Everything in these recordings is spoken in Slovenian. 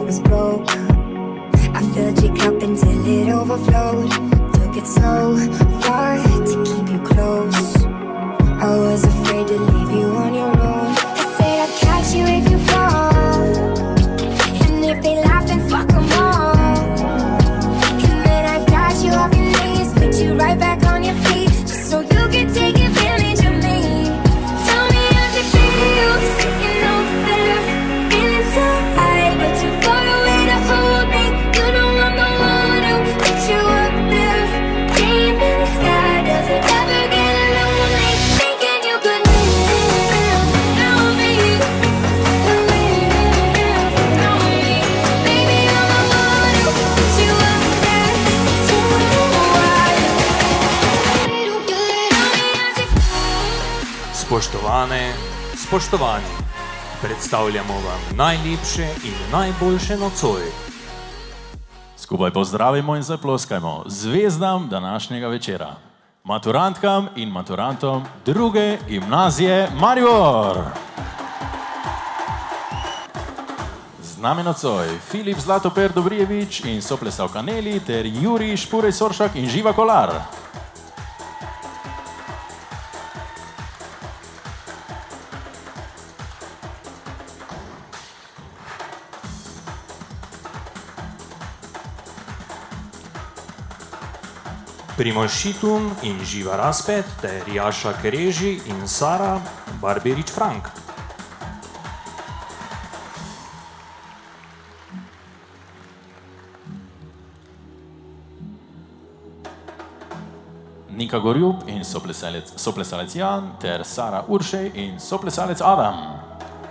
was broke. I filled your cup until it overflowed. Took it so far to keep you close. I was afraid to leave you on your own. I said I'd catch you if you fall, and if they laugh then fuck them all. And then I got you off your knees, put you right back on your feet, just so you could take advantage of me. Tell me how's it feel, sitting over there, feeling so high but too far away to hold me. You know I'm the one who put you up there, dream in the sky. Does it ever get lonely, thinking you could live without me, live without me? Baby, I'm the one who put you up there, so why? Tell me how's it feel. Spoštovane, spoštovani, predstavljamo vam najlepše in najboljše nocoj. Skupaj pozdravimo in zaploskajmo zvezdam današnjega večera, maturantkam in maturantom druge gimnazije Maribor. Z nami nocoj Filip Zlatoper Dobrijevič in soplesalka Neli ter Jurij Špurej Soršak in Živa Kolar. Primož Šitun in Živa Raspet ter Jaša Kereži in Sara Barberič-Frank. Nika Gorjub in soplesalec Jan ter Sara Uršej in soplesalec Adam.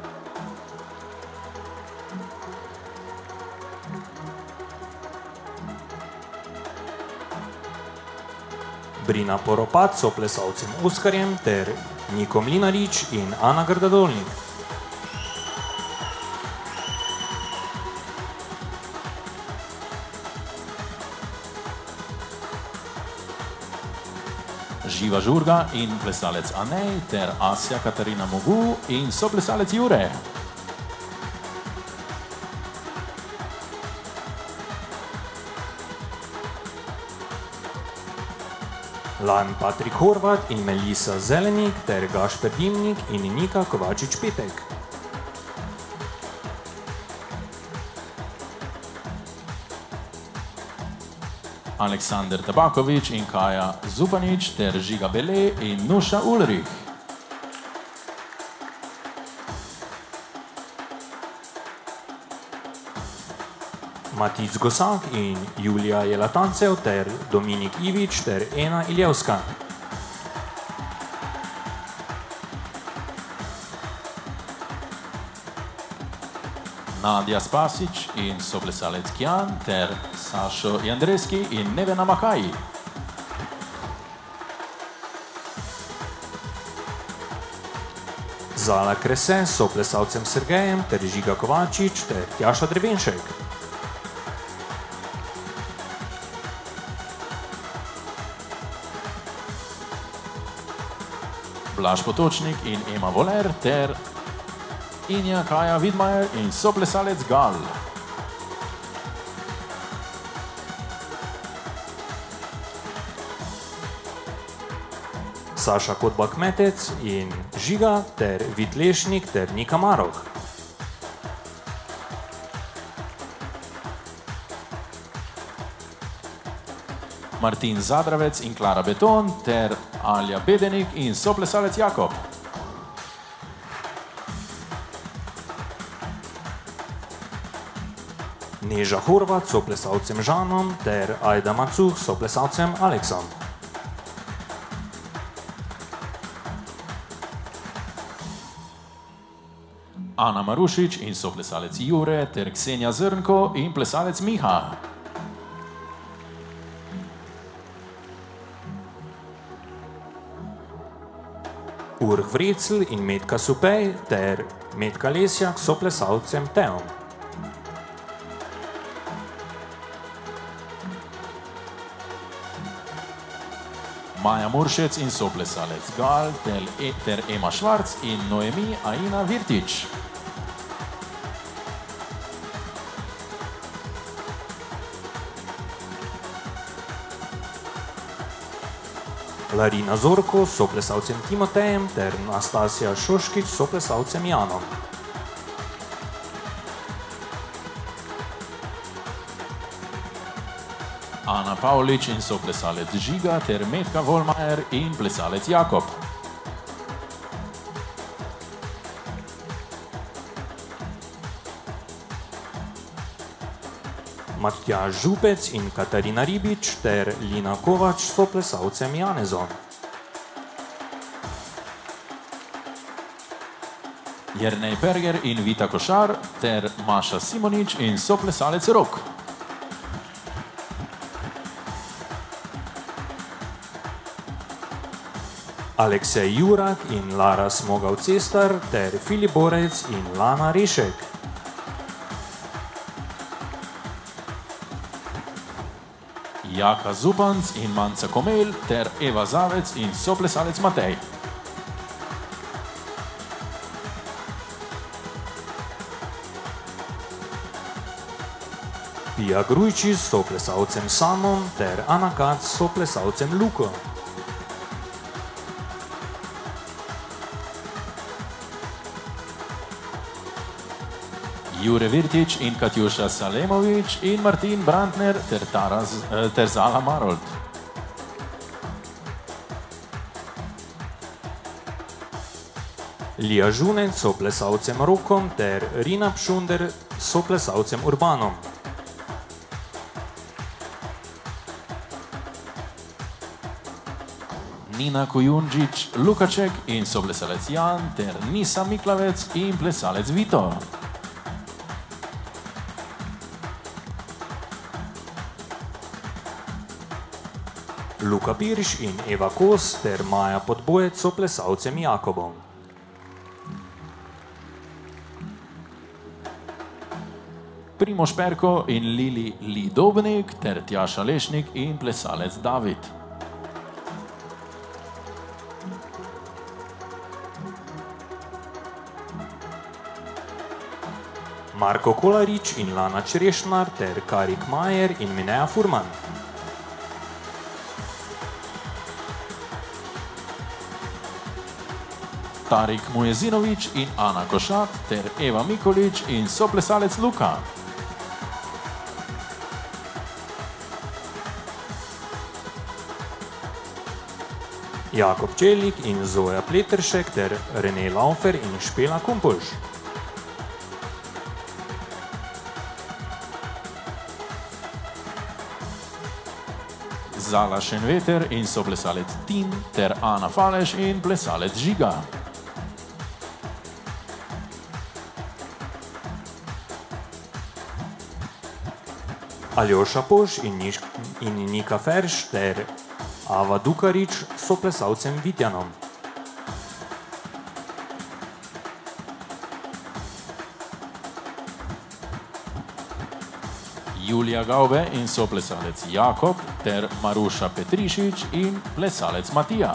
Brina Poropat s soplesalcem Oskarjem ter Niko Mlinarič in Ana Grdadolnik. Živa Žurga in plesalec Anej ter Asja Katarina Mogu in soplesalec Jure. Lan Patrik Horvat in Melisa Zelenik ter Gašper Dimnik in Nika Kovačič-Petek. Aleksander Tabakovič in Kaja Zupanič ter Žiga Bele in Nuša Ulrich. Matic Gosak in Julija Jelatancev ter Dominik Ivič ter Ena Iljevska. Nadja Spasič in soplesalec Kjan ter Sašo Jandreski in Nevena Makaji. Zala Krese s soplesalcem Sergejem ter Žiga Kovačič ter Tjaša Drevenšek. Blaž Potočnik in Ema Voler ter Inja Kaja Vidmajer in soplesalec Gal. Saša Kodba-Kmetec in Žiga ter Vid Lešnik ter Nika Maroh. Martin Zadravec in Klara Beton ter Alja Bedenik in soplesalec Jakob. Neža Horvat s soplesalcem Žanom ter Ajda Macuh s soplesalcem Aleksom. Ana Marušič in soplesalec Jure ter Ksenja Zrnko in plesalec Miha. Urh Vrecl in Metka Supej ter Metka Lesjak s soplesalcem Teom. Maja Muršec in soplesalec Gal ter Ema Švarc in Noemi Aina Virtič. Larina Zorko s soplesalcem Timotejem ter Nastasija Šoškić s soplesalcem Janom. Ana Pavlič in soplesalec Žiga ter Metka Volmajer in plesalec Jakob. Matjaž Župec in Katarina Ribič ter Lina Kovač s soplesalcem Janezom. Jernej Perger in Vita Košar ter Maša Simonič in soplesalec Rok. Aleksej Jurak in Lara Smogal-Cestar ter Filip Borec in Lana Rešek. Jaka Zupanc in Manca Komel ter Eva Zavec in soplesalec Matej. Pija Grujčič s soplesalcem Samom ter Ana Kac s soplesalcem Luko. Jure Virtič in Katjuša Salemovič in Martin Brandner ter Zala Marold. Lija Žunec s soplesalcem Rokom ter Rina Pšunder s soplesalcem Urbanom. Nina Kujundžič, Lukaček in soplesalec Jan ter Nisa Miklavec in plesalec Vito. Luka Pirš in Eva Kos ter Maja Podbojec s soplesalcem Jakobom. Primož Perko in Lili Lidobnik ter Tjaša Lešnik in plesalec David. Marko Kolarič in Lana Črešnar ter Karik Majer in Mineja Furman. Tarik Mujezinovič in Ana Košat ter Eva Mikolič in soplesalec Luka. Jakob Čelik in Zoja Pleteršek ter Rene Laufer in Špela Kumpolš. Zala Šenveter in soplesalec Tim ter Ana Faleš in plesalec Žiga. Aljoša Poš in Nika Ferš ter Ava Dukarič s soplesalcem Vitjanom. Julija Gaube in soplesalec Jakob ter Maruša Petrišič in plesalec Matija.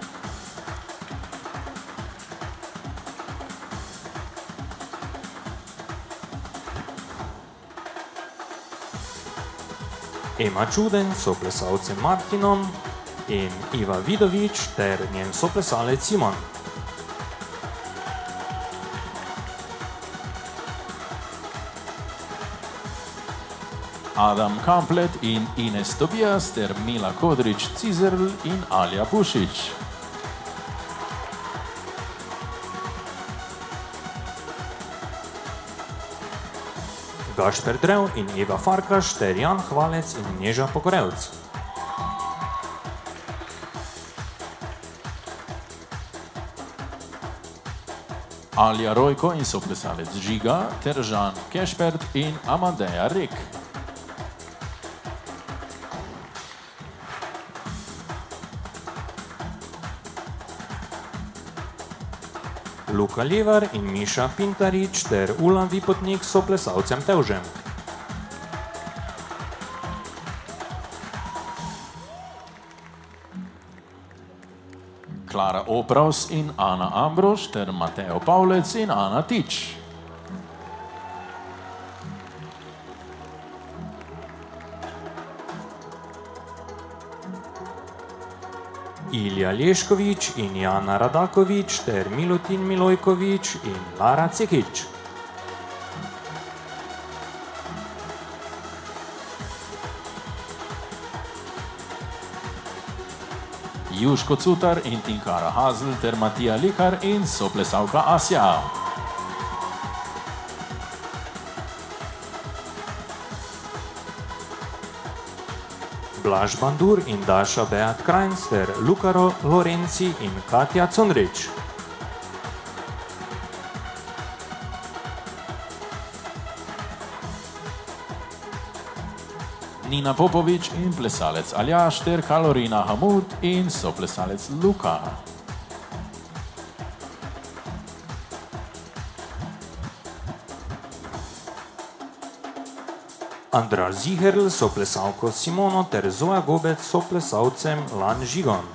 Ema Čuden s soplesalcem Martinom in Iva Vidovič ter njen soplesalec Simon. Adam Kamplet in Ines Tobias ter Mila Kodrič-Cizerl in Alja Pušič. Gašper Drev in Eva Farkaš ter Jan Hvalec in Neža Pogorevc. Alja Rojko in soplesalec Žiga ter Žan Kešpert in Amadeja Rek. Luka Levar in Miša Pintarič ter Ulan Vipotnik s soplesalcem Tevžem. Klara Opravs in Ana Ambrož ter Mateo Pavlec in Ana Tič. Ilija Leškovič in Jana Radakovič ter Milutin Milojkovič in Lara Cekič. Juško Cutar in Tinkara Hazl ter Matija Likar in soplesavka Asja. Blaž Bandur in Daša Beat Krajnc ter Luka Lorenci in Katja Cundrič. Nina Popovič in plesalec Aljaš ter Kalorina Hamud in soplesalec Luka. Andraž Ziherl soplesalko Simono ter Zoja Gobec soplesalcem Lan Žigon.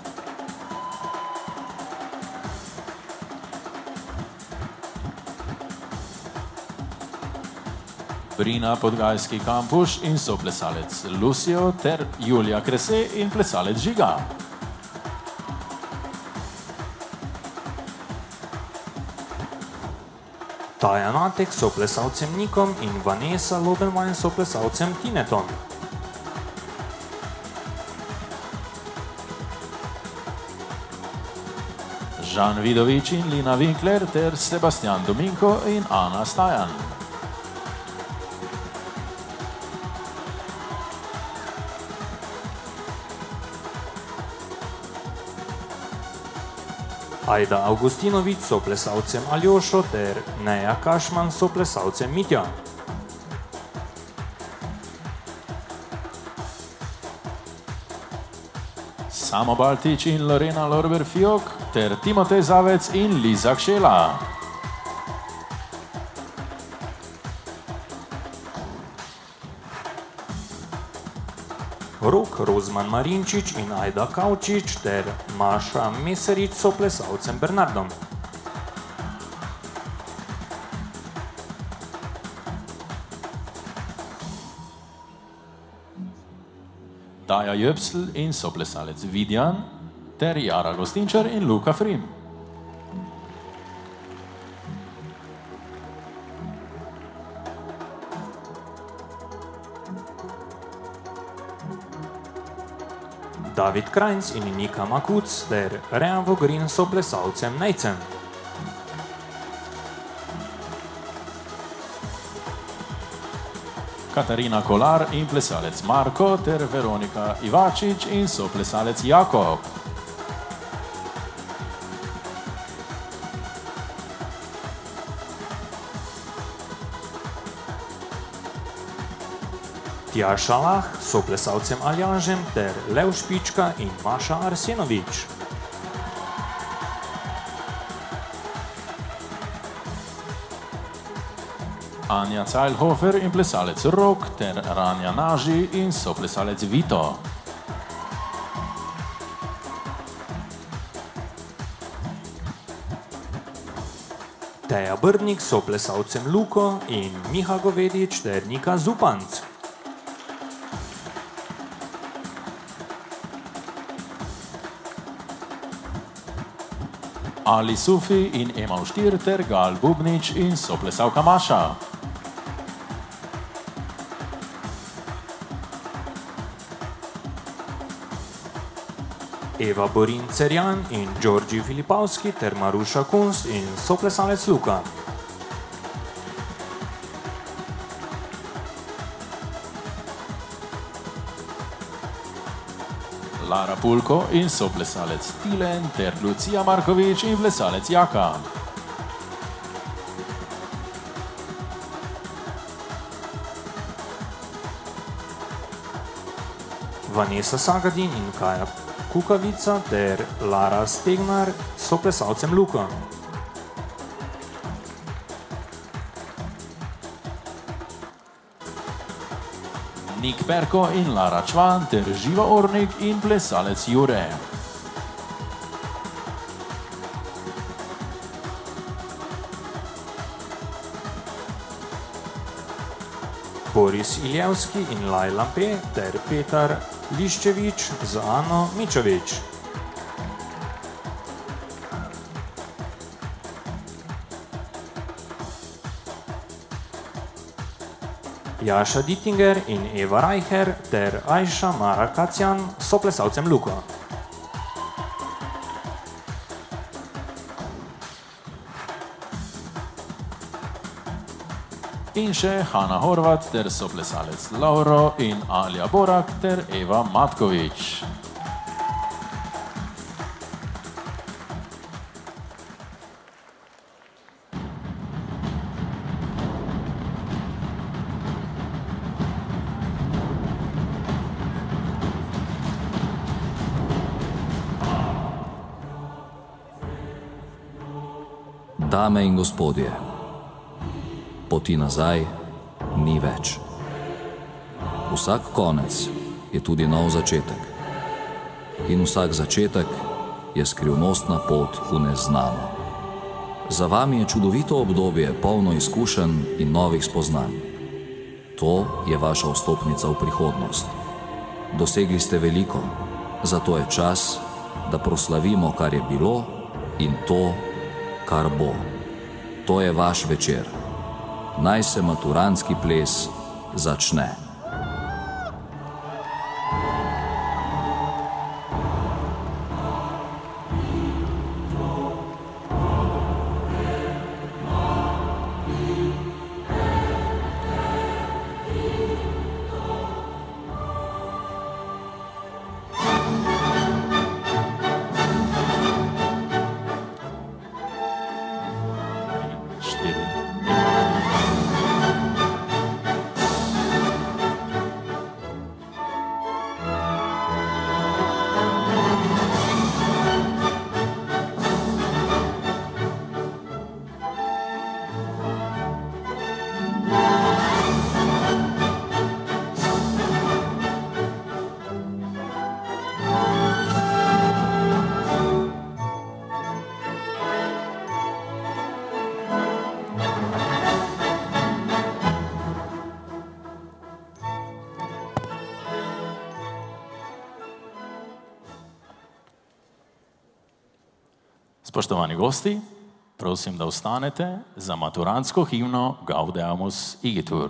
Brina Podgajski Kampuš in soplesalec Lucio ter Julija Krese in plesalec Žiga. Taja Natek soplesalcem Nikom in Vanessa Lobenwein soplesalcem Tinetom. Žan Vidovič in Lina Winkler ter Sebastian Dominko in Ana Stajan. Ajda Augustinovič soplesalcem Aljošo ter Neja Kašman soplesalcem Mitja. Samo Baltič in Lorena Lorber-Fiok ter Timotej Zavec in Liza Kšela. Rok Rozman Marinčič in Ajda Kavčič ter Maša Meserič soplesalcem Bernardom. Daja Jöpsl in soplesalec Vidjan ter Jara Gostinčar in Luka Frim. David Krajnc in Nika Makuc ter Rejan Vogrin soplesalcem Nejcem. Katarina Kolar in plesalec Marko ter Veronika Ivačič in soplesalec Jakob. Tjaša Lah soplesalcem Aljažem ter Lev Špička in Maša Arsenovič. Anja Cajlhofer in plesalec Rok ter Ranja Naži in soplesalec Vito. Teja Brdnik soplesalcem Luko in Miha Govedič ter Nika Zupanc. Ali Sufi in Ema Štir ter Gal Bubnič in soplesavka Maša. Eva Borin Cerjan in Đorđi Filipavski ter Maruša Kunst in soplesalec Luka. Lara Pulko in soplesalec Tilen ter Lucija Markovič in plesalec Jaka. Vanessa Sagadin in Kaja Kukavica ter Lara Stegnar soplesalcem Luka. Nik Perko in Lara Čvan ter Živa Ornik in plesalec Jure. Boris Iljevski in Lajla P. ter Petar Liščevič z Ano Mičovič. Jaša Dittinger in Eva Reicher ter Ajša Mara Kacjan s soplesalcem Luko. In še Hanna Horvat ter soplesalec Lauro in Alja Borak ter Eva Matkovič. Dame in gospodje, poti nazaj ni več. Vsak konec je tudi nov začetek. In vsak začetek je skrivnostna pot v neznano. Za vami je čudovito obdobje, polno izkušenj in novih spoznanj. To je vaša vstopnica v prihodnost. Dosegli ste veliko, zato je čas, da proslavimo, kar je bilo in to, kar bo. To je vaš večer. Naj se maturantski ples začne. Spoštovani gosti, prosim, da vstanete za maturantsko himno Gaudeamus Igitur.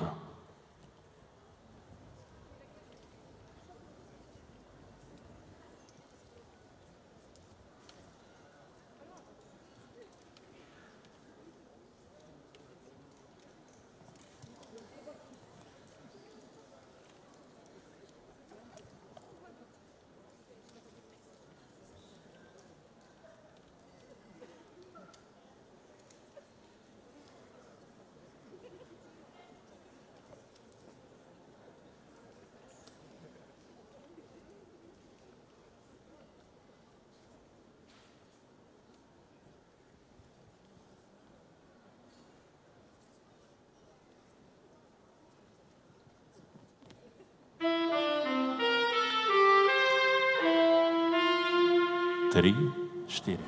Tri, štiri.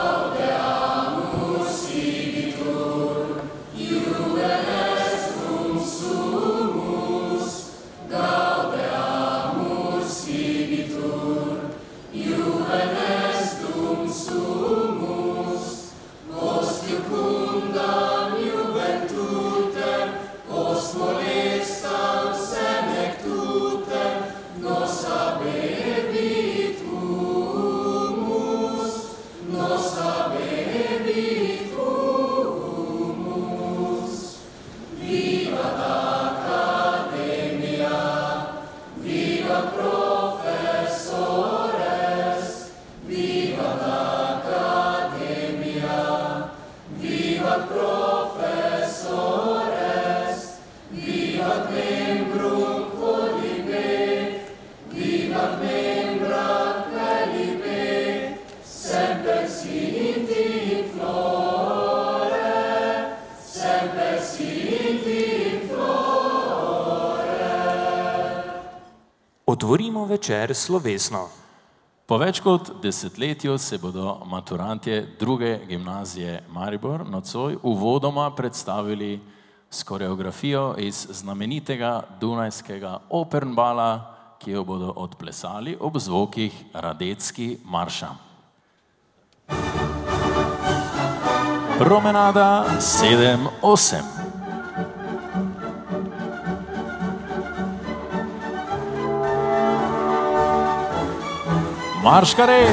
Otvorimo večer slovesno. Po več kot desetletju se bodo maturantje druge gimnazije Maribor nocoj uvodoma predstavili s koreografijo iz znamenitega dunajskega Opernbala, ki jo bodo odplesali ob zvokih Radetski marša. Promenada 7-8. Marškare!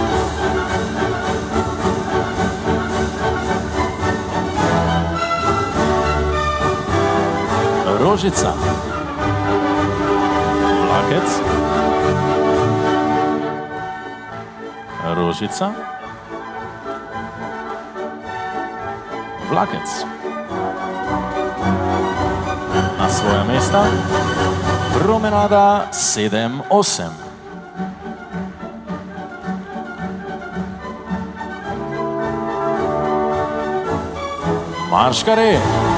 Rožica. Vlakec. Rožica. Vlakec. Na svoja mesta. Promenada 7-8. Marškare!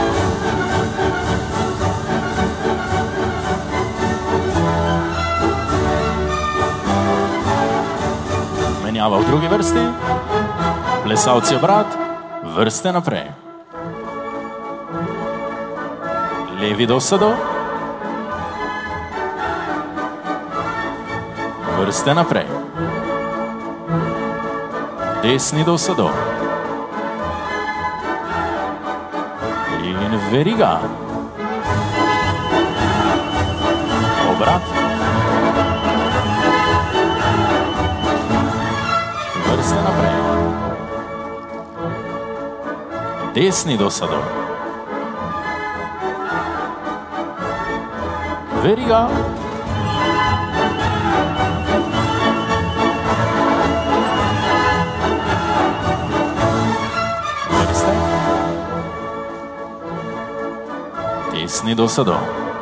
Menjava v drugi vrsti, plesalci obrat, vrste naprej. Levi do sado, vrste naprej. Desni do sado. In veriga. Obrat. Vrste naprej. Desni do sado. Veriga. Vrste. Desni do sado.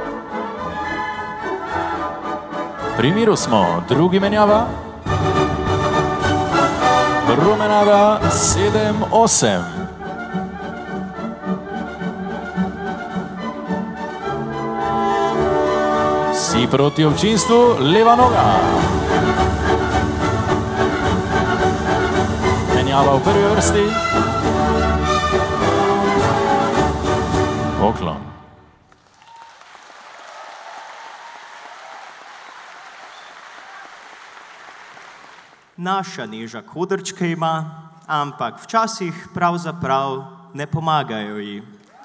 Pri miru smo, drugi menjava. Promenada 7-8. Vsi proti občinstvu, leva noga. Menjava v prvi vrsti. Poklon. Naša Neža kodrčke ima, ampak včasih pravzaprav ne pomagajo ji.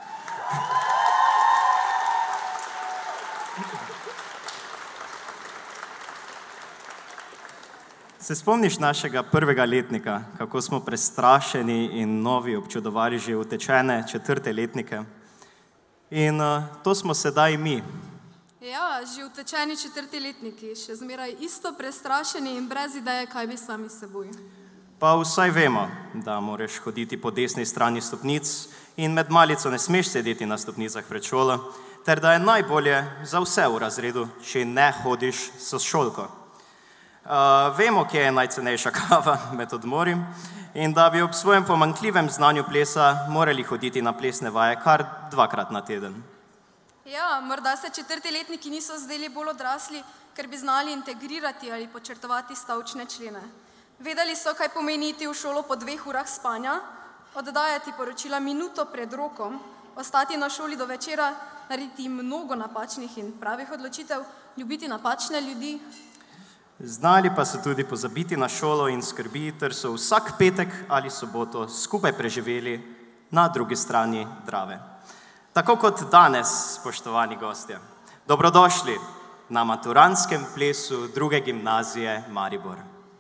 Se spomniš našega prvega letnika, kako smo prestrašeni in novi občudovali že utečene četrte letnike? In to smo sedaj mi. Ja, že utečeni četrti letniki, še zmeraj isto prestrašeni in brez ideje, kaj bi sami s seboj. Pa vsaj vemo, da moraš hoditi po desni strani stopnic in med malico ne smeš sedeti na stopnicah pred šolo, ter da je najbolje za vse v razredu, če ne hodiš s šolko. Vemo, kje je najcenejša kava med odmori in da bi ob svojem pomanjkljivem znanju plesa morali hoditi na plesne vaje kar 2-krat na teden. Ja, morda se četrti letniki niso zdeli bolj odrasli, ker bi znali integrirati ali počrtovati stavčne člene. Vedeli so, kaj pomeni iti v šolo po 2 urah spanja, oddajati poročila minuto pred rokom, ostati na šoli do večera, narediti mnogo napačnih in pravih odločitev, ljubiti napačne ljudi. Znali pa so tudi pozabiti na šolo in skrbi, ter so vsak petek ali soboto skupaj preživeli na drugi strani Drave. Tako kot danes, spoštovani gostje. Dobrodošli na maturantskem plesu druge gimnazije Maribor.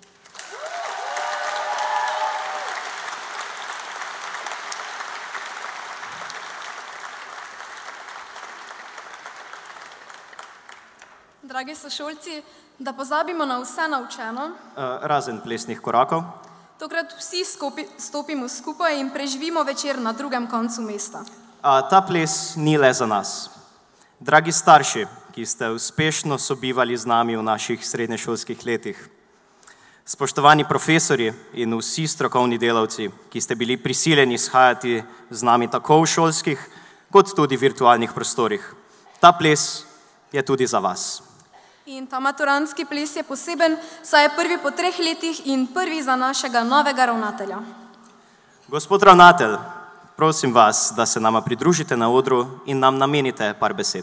Dragi sošolci, da pozabimo na vse naučeno. Razen plesnih korakov. Tokrat vsi stopimo skupaj in preživimo večer na drugem koncu mesta. Ta ples ni le za nas. Dragi starši, ki ste uspešno sobivali z nami v naših srednješolskih letih. Spoštovani profesorji in vsi strokovni delavci, ki ste bili prisiljeni shajati z nami tako v šolskih, kot tudi virtualnih prostorih. Ta ples je tudi za vas. In ta maturantski ples je poseben, saj je prvi po 3 letih in prvi za našega novega ravnatelja. Gospod ravnatelj, prosim vas, da se nama pridružite na odru in nam namenite par besed.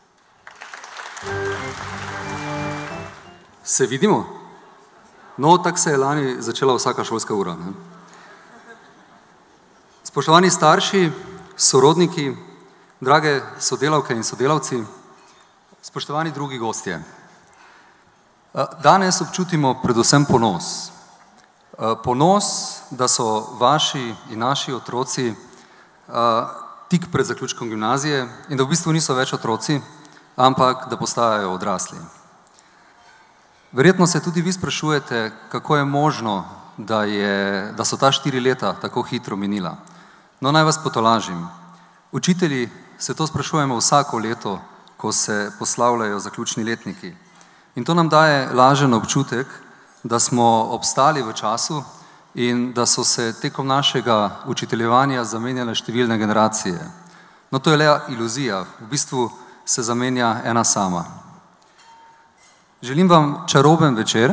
Se vidimo? No, tako se je lani začela vsaka šolska ura. Ne? Spoštovani starši, sorodniki, drage sodelavke in sodelavci, spoštovani drugi gostje. Danes občutimo predvsem ponos. Ponos, da so vaši in naši otroci tik pred zaključkom gimnazije in da v bistvu niso več otroci, ampak da postajajo odrasli. Verjetno se tudi vi sprašujete, kako je možno, da so ta 4 leta tako hitro minila. No, naj vas potolažim. Učitelji se to sprašujemo vsako leto, ko se poslavljajo zaključni letniki. In to nam daje lažen občutek, da smo obstali v času in da so se tekom našega učiteljevanja zamenjale številne generacije. No, to je le iluzija, v bistvu se zamenja ena sama. Želim vam čaroben večer,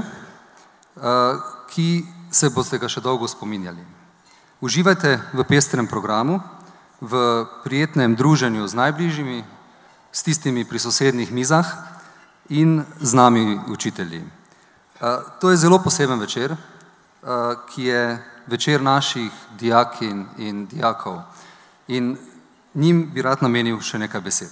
ki se boste ga še dolgo spominjali. Uživajte v pestrem programu, v prijetnem druženju z najbližjimi, s tistimi pri sosednjih mizah in z nami učitelji. To je zelo poseben večer, ki je večer naših dijakinj in dijakov. In njim bi rad namenil še nekaj besed.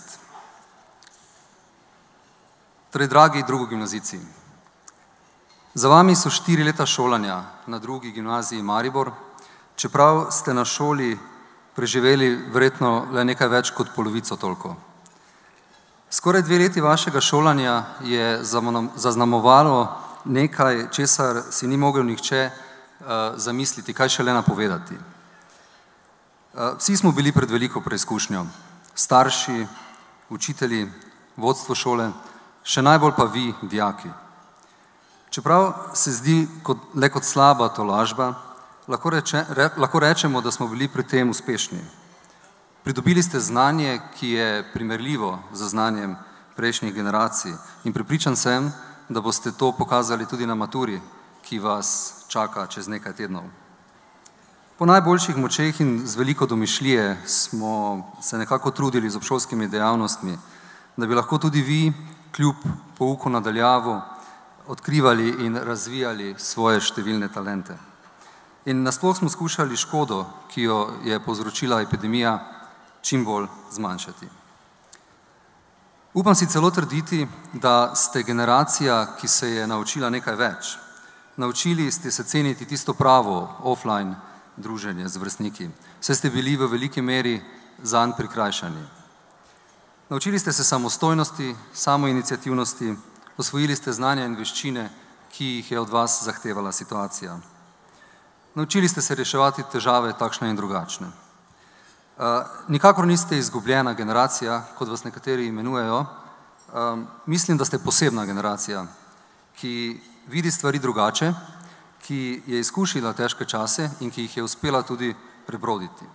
Torej, dragi drugogimnazijci, za vami so 4 leta šolanja na drugi gimnaziji Maribor, čeprav ste na šoli preživeli verjetno le nekaj več kot polovico toliko. Skoraj 2 leti vašega šolanja je zaznamovalo nekaj, česar si ni mogel nihče zamisliti, kaj šele napovedati. Vsi smo bili pred veliko preizkušnjo, starši, učitelji, vodstvo šole, še najbolj pa vi, dijaki. Čeprav se zdi le kot slaba tolažba, lahko rečemo, da smo bili pri tem uspešni. Pridobili ste znanje, ki je primerljivo z znanjem prejšnjih generacij in prepričan sem, da boste to pokazali tudi na maturi, ki vas čaka čez nekaj tednov. Po najboljših močeh in z veliko domišljije smo se nekako trudili z obšolskimi dejavnostmi, da bi lahko tudi vi, kljub pouku na daljavo, odkrivali in razvijali svoje številne talente. In nasploh smo skušali škodo, ki jo je povzročila epidemija, čim bolj zmanjšati. Upam si celo trditi, da ste generacija, ki se je naučila nekaj več. Naučili ste se ceniti tisto pravo offline druženje z vrstniki, saj ste bili v veliki meri zanj prikrajšani. Naučili ste se samostojnosti, samoiniciativnosti, osvojili ste znanja in veščine, ki jih je od vas zahtevala situacija. Naučili ste se reševati težave takšne in drugačne. Nikakor niste izgubljena generacija, kot vas nekateri imenujejo. Mislim, da ste posebna generacija, ki vidi stvari drugače, ki je izkušila težke čase in ki jih je uspela tudi prebroditi.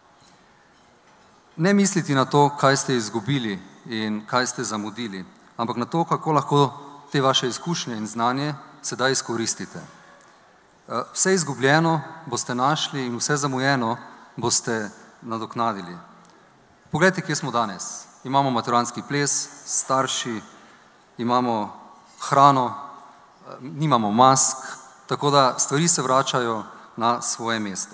Ne misliti na to, kaj ste izgubili in kaj ste zamudili, ampak na to, kako lahko te vaše izkušnje in znanje sedaj izkoristite. Vse izgubljeno boste našli in vse zamujeno boste nadoknadili. Poglejte, kje smo danes. Imamo maturantski ples, starši, imamo hrano, nimamo mask, tako da stvari se vračajo na svoje mesto.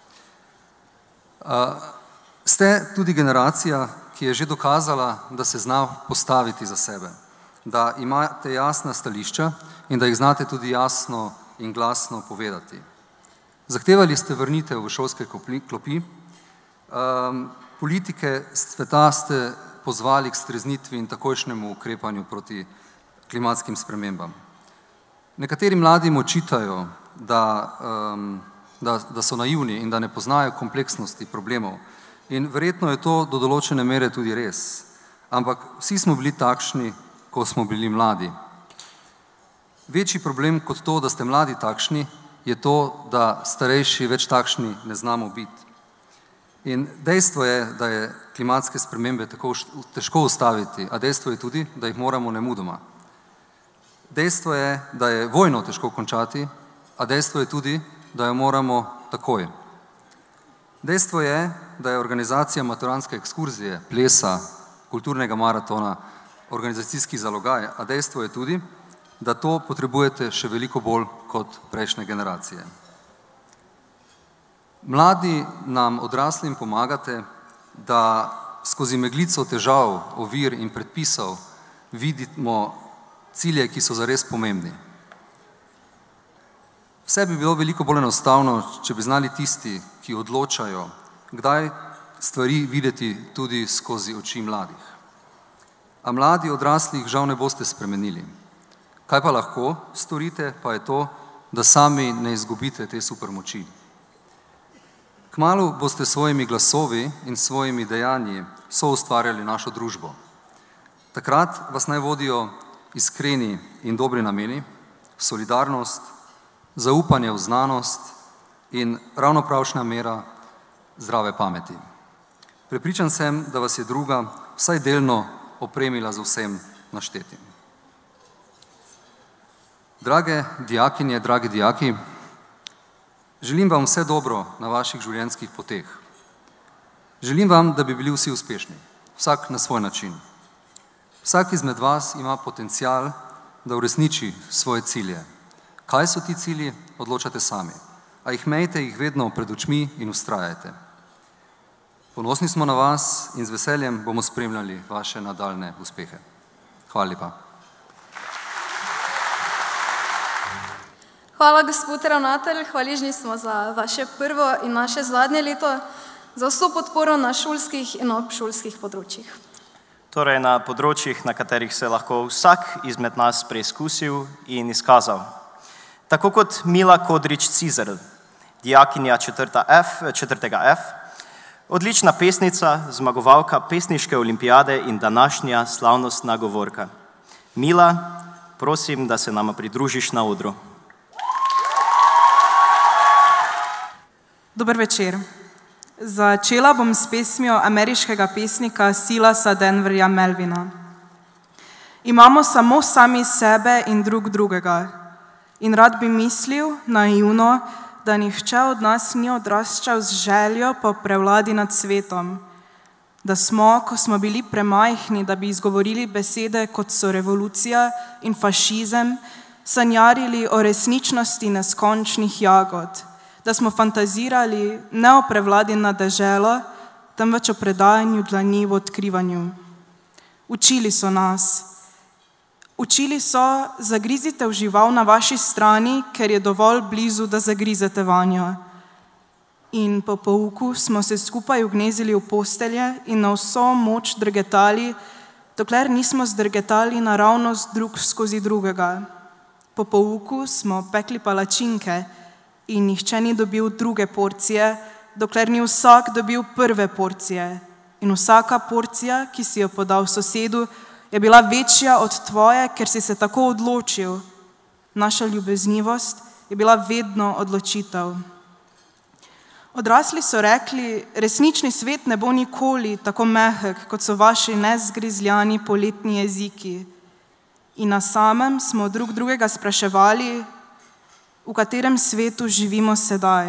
Ste tudi generacija, ki je že dokazala, da se zna postaviti za sebe, da imate jasna stališča in da jih znate tudi jasno in glasno povedati. Zahtevali ste vrnitev v šolske klopi, politike sveta ste pozvali k streznitvi in takojšnjemu ukrepanju proti klimatskim spremembam. Nekateri mladim očitajo, da so naivni in da ne poznajo kompleksnosti problemov. In verjetno je to do določene mere tudi res. Ampak vsi smo bili takšni, ko smo bili mladi. Večji problem kot to, da ste mladi takšni, je to, da starejši več takšni ne znamo biti. In dejstvo je, da je klimatske spremembe tako težko ustaviti, a dejstvo je tudi, da jih moramo nemudoma. Dejstvo je, da je vojno težko končati, a dejstvo je tudi, da jo moramo takoj. Dejstvo je, da je organizacija maturantske ekskurzije, plesa, kulturnega maratona, organizacijski zalogaj, a dejstvo je tudi, da to potrebujete še veliko bolj kot prejšnje generacije. Mladi nam odraslim pomagate, da skozi meglico težav, ovir in predpisov vidimo cilje, ki so zares pomembni. Vse bi bilo veliko bolj enostavno, če bi znali tisti, ki odločajo, kdaj stvari videti tudi skozi oči mladih. A mladi odraslih žal ne boste spremenili. Kaj pa lahko storite, pa je to, da sami ne izgubite te supermoči. Kmalu boste svojimi glasovi in svojimi dejanji soustvarjali našo družbo. Takrat vas naj vodijo iskreni in dobri nameni, solidarnost, zaupanje v znanost in ravnopravšna mera zdrave pameti. Prepričan sem, da vas je druga vsaj delno opremila z vsem naštetim. Drage dijakinje, dragi dijaki, želim vam vse dobro na vaših življenjskih poteh. Želim vam, da bi bili vsi uspešni, vsak na svoj način. Vsak izmed vas ima potencial, da uresniči svoje cilje. Kaj so ti cilji, odločate sami, a imejte jih vedno pred očmi in vztrajajte. Ponosni smo na vas in z veseljem bomo spremljali vaše nadaljne uspehe. Hvala lepa. Hvala, gospod ravnatelj, hvaležni smo za vaše prvo in naše zadnje leto, za vso podporo na šolskih in obšolskih področjih. Torej na področjih, na katerih se lahko vsak izmed nas preizkusil in izkazal. Tako kot Mila Kodrič-Cizelj, dijakinja 4. F, odlična pesnica, zmagovalka pesniške olimpijade in današnja slavnostna govorka. Mila, prosim, da se nama pridružiš na odru. Dober večer. Začela bom s pesmijo ameriškega pesnika Silasa Denverja Melvina. Imamo samo sami sebe in drug drugega. In rad bi mislil, naivno, da nihče od nas ni odraščal z željo po prevladi nad svetom. Da smo, ko smo bili premajhni, da bi izgovorili besede, kot so revolucija in fašizem, sanjarili o resničnosti neskončnih jagod. Da smo fantazirali ne o prevladi nad deželo, temveč o predajanju dlani v odkrivanju. Učili so nas. Učili so, zagrizite v žival na vaši strani, ker je dovolj blizu, da zagrizete vanjo. In po pouku smo se skupaj ugnezili v postelje in na vso moč drgetali, dokler nismo zdrgetali naravnost drug skozi drugega. Po pouku smo pekli palačinke, in nihče ni dobil druge porcije, dokler ni vsak dobil prve porcije. In vsaka porcija, ki si jo podal sosedu, je bila večja od tvoje, ker si se tako odločil. Naša ljubeznivost je bila vedno odločitev. Odrasli so rekli, resnični svet ne bo nikoli tako mehek, kot so vaši nezgrizljani poletni jeziki. In na samem smo drug drugega spraševali, v katerem svetu živimo sedaj.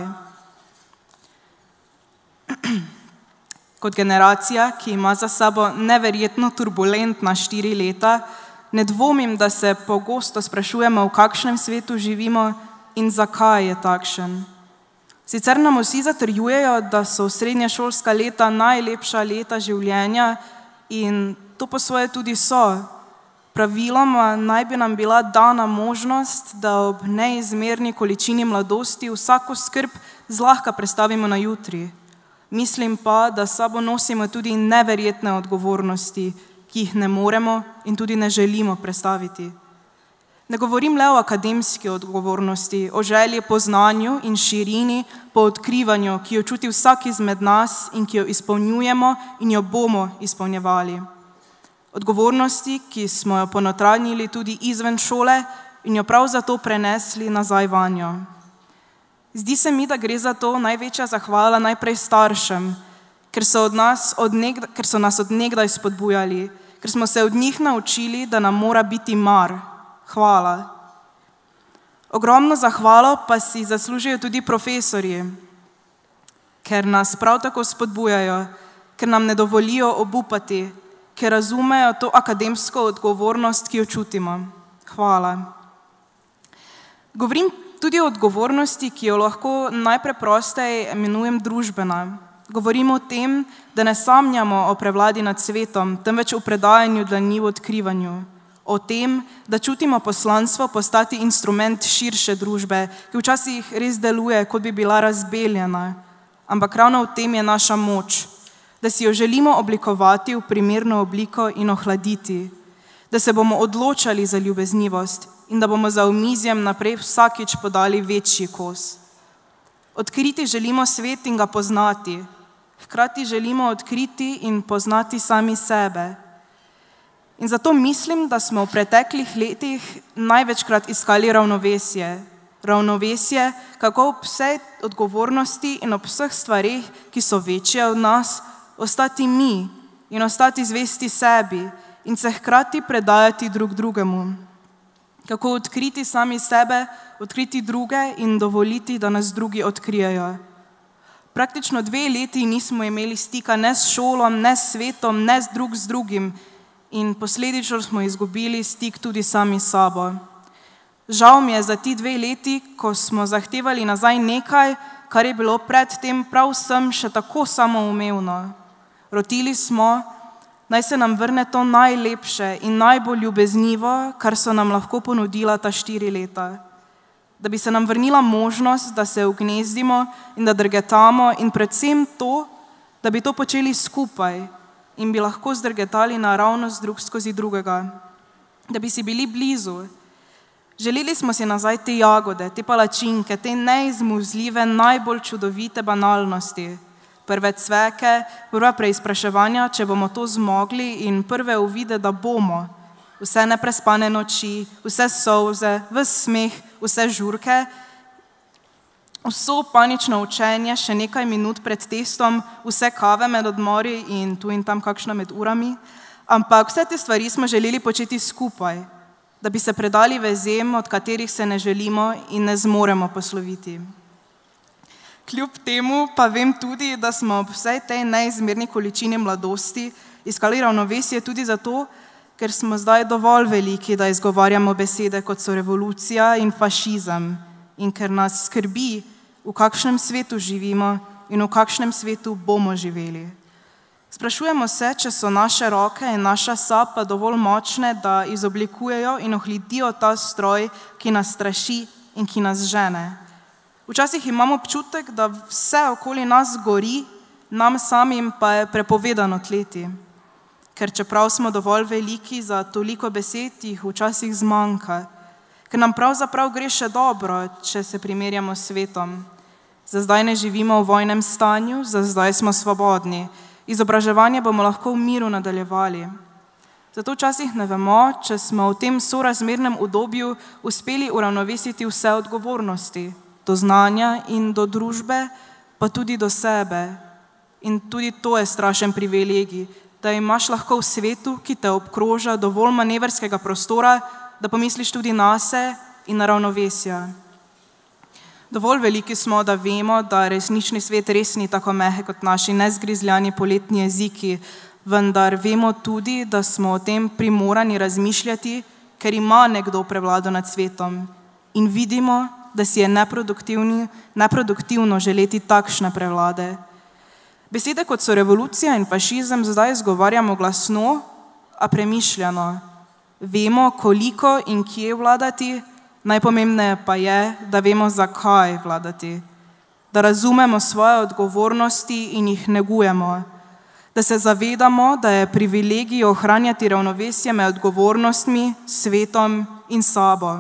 Kot generacija, ki ima za sabo neverjetno turbulentna 4 leta, ne dvomim, da se pogosto sprašujemo, v kakšnem svetu živimo in zakaj je takšen. Sicer nam vsi zatrjujejo, da so srednješolska leta najlepša leta življenja in to po svoje tudi so. Praviloma naj bi nam bila dana možnost, da ob neizmerni količini mladosti vsako skrb zlahka prestavimo na jutri. Mislim pa, da s sabo nosimo tudi neverjetne odgovornosti, ki jih ne moremo in tudi ne želimo prestaviti. Ne govorim le o akademski odgovornosti, o želji po znanju in širini, po odkrivanju, ki jo čuti vsak izmed nas in ki jo izpolnjujemo in jo bomo izpolnjevali. Odgovornosti, ki smo jo ponotranjili tudi izven šole in jo prav zato prenesli nazaj vanjo. Zdi se mi, da gre za to največja zahvala najprej staršem, ker so nas od nekdaj spodbujali, ker smo se od njih naučili, da nam mora biti mar. Hvala. Ogromno zahvalo pa si zaslužijo tudi profesorji, ker nas prav tako spodbujajo, ker nam ne dovolijo obupati, ker razumejo to akademsko odgovornost, ki jo čutimo. Hvala. Govorim tudi o odgovornosti, ki jo lahko najpreprosteje imenujem družbena. Govorim o tem, da ne sanjamo o prevladi nad svetom, temveč o predajanju dlani v odkrivanju. o tem, da čutimo poslanstvo postati instrument širše družbe, ki včasih res deluje, kot bi bila razbeljena, ampak ravno v tem je naša moč, da si jo želimo oblikovati v primerno obliko in ohladiti, da se bomo odločali za ljubeznivost in da bomo za omizjem naprej vsakič podali večji kos. Odkriti želimo svet in ga poznati, hkrati želimo odkriti in poznati sami sebe. In zato mislim, da smo v preteklih letih največkrat iskali ravnovesje. Ravnovesje, kako ob vsej odgovornosti in ob vseh stvarih, ki so večje od nas, ostati mi in ostati zvesti sebi in se hkrati predajati drug drugemu. Kako odkriti sami sebe, odkriti druge in dovoliti, da nas drugi odkrijejo. Praktično 2 leti nismo imeli stika ne s šolom, ne s svetom, ne drug z drugim in posledično smo izgubili stik tudi sami s sabo. Žal mi je za ti 2 leti, ko smo zahtevali nazaj nekaj, kar je bilo predtem prav vsem še tako samoumevno. Rotili smo, naj se nam vrne to najlepše in najbolj ljubeznivo, kar so nam lahko ponudila ta 4 leta. Da bi se nam vrnila možnost, da se ugnezdimo in da drgetamo in predvsem to, da bi to počeli skupaj in bi lahko zdrgetali naravnost drug skozi drugega. Da bi si bili blizu. Želeli smo si nazaj te jagode, te palačinke, te neizmuzljive, najbolj čudovite banalnosti. Prve cveke, prva preizpraševanja, če bomo to zmogli in prve uvide, da bomo. Vse neprespane noči, vse solze, ves smeh, vse žurke, vso panično učenje še nekaj minut pred testom, vse kave med odmori in tu in tam kakšno med urami. Ampak vse te stvari smo želeli početi skupaj, da bi se predali vezem, od katerih se ne želimo in ne zmoremo posloviti. Kljub temu pa vem tudi, da smo ob vsej tej neizmerni količini mladosti iskali ravnovesje tudi zato, ker smo zdaj dovolj veliki, da izgovarjamo besede, kot so revolucija in fašizem in ker nas skrbi, v kakšnem svetu živimo in v kakšnem svetu bomo živeli. Sprašujemo se, če so naše roke in naša sapa dovolj močne, da izoblikujejo in ohladijo ta stroj, ki nas straši in ki nas žene. Včasih imamo občutek, da vse okoli nas gori, nam samim pa je prepovedano tleti. Ker čeprav smo dovolj veliki za toliko besed, jih včasih zmanjka. Ker nam pravzaprav gre še dobro, če se primerjamo s svetom. Za zdaj ne živimo v vojnem stanju, za zdaj smo svobodni. Izobraževanje bomo lahko v miru nadaljevali. Zato včasih ne vemo, če smo v tem sorazmernem obdobju uspeli uravnovesiti vse odgovornosti, do znanja in do družbe, pa tudi do sebe. In tudi to je strašen privilegij, da imaš lahko v svetu, ki te obkroža, dovolj manevrskega prostora, da pomisliš tudi nase in na ravnovesja. Dovolj veliki smo, da vemo, da resnični svet res ni tako mehek kot naši nezgrizljani poletni jeziki, vendar vemo tudi, da smo o tem primorani razmišljati, ker ima nekdo prevlado nad svetom. In vidimo, da si je neproduktivno želeti takšne prevlade. Besede, kot so revolucija in fašizem, zdaj izgovarjamo glasno, a premišljeno. Vemo, koliko in kje vladati, najpomembneje pa je, da vemo, zakaj vladati. Da razumemo svoje odgovornosti in jih negujemo. Da se zavedamo, da je privilegij ohranjati ravnovesje med odgovornostmi, svetom in sabo.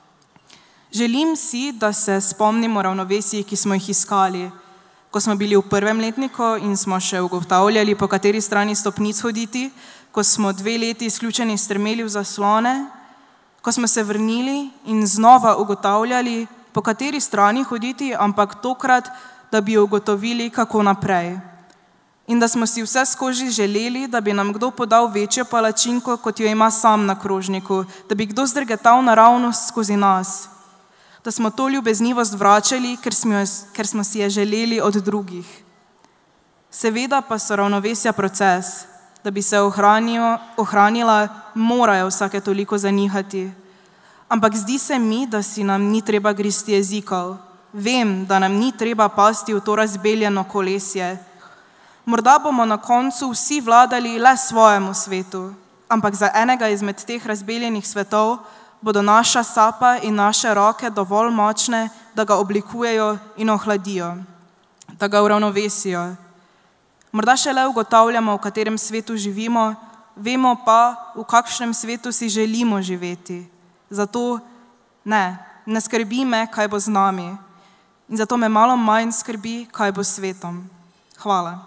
Želim si, da se spomnimo ravnovesij, ki smo jih iskali. Ko smo bili v 1. letniku in smo še ugotavljali, po kateri strani stopnic hoditi, ko smo 2 leti izključeni strmeli v zaslone, ko smo se vrnili in znova ugotavljali, po kateri strani hoditi, ampak tokrat, da bi ugotovili, kako naprej. In da smo si vse skozi želeli, da bi nam kdo podal večjo palačinko, kot jo ima sam na krožniku, da bi kdo zdrgetal naravnost skozi nas. Da smo to ljubeznivost vračali, ker smo si je želeli od drugih. Seveda pa so ravnovesja proces. Da bi se ohranila, morajo vsake toliko zanihati. Ampak zdi se mi, da si nam ni treba gristi jezikov. Vem, da nam ni treba pasti v to razbeljeno kolesje. Morda bomo na koncu vsi vladali le svojemu svetu, ampak za enega izmed teh razbeljenih svetov bodo naša sapa in naše roke dovolj močne, da ga oblikujejo in ohladijo, da ga uravnovesijo. Morda šele ugotavljamo, v katerem svetu živimo, vemo pa, v kakšnem svetu si želimo živeti. Zato ne skrbi me, kaj bo z nami. In zato me malo manj skrbi, kaj bo s svetom. Hvala.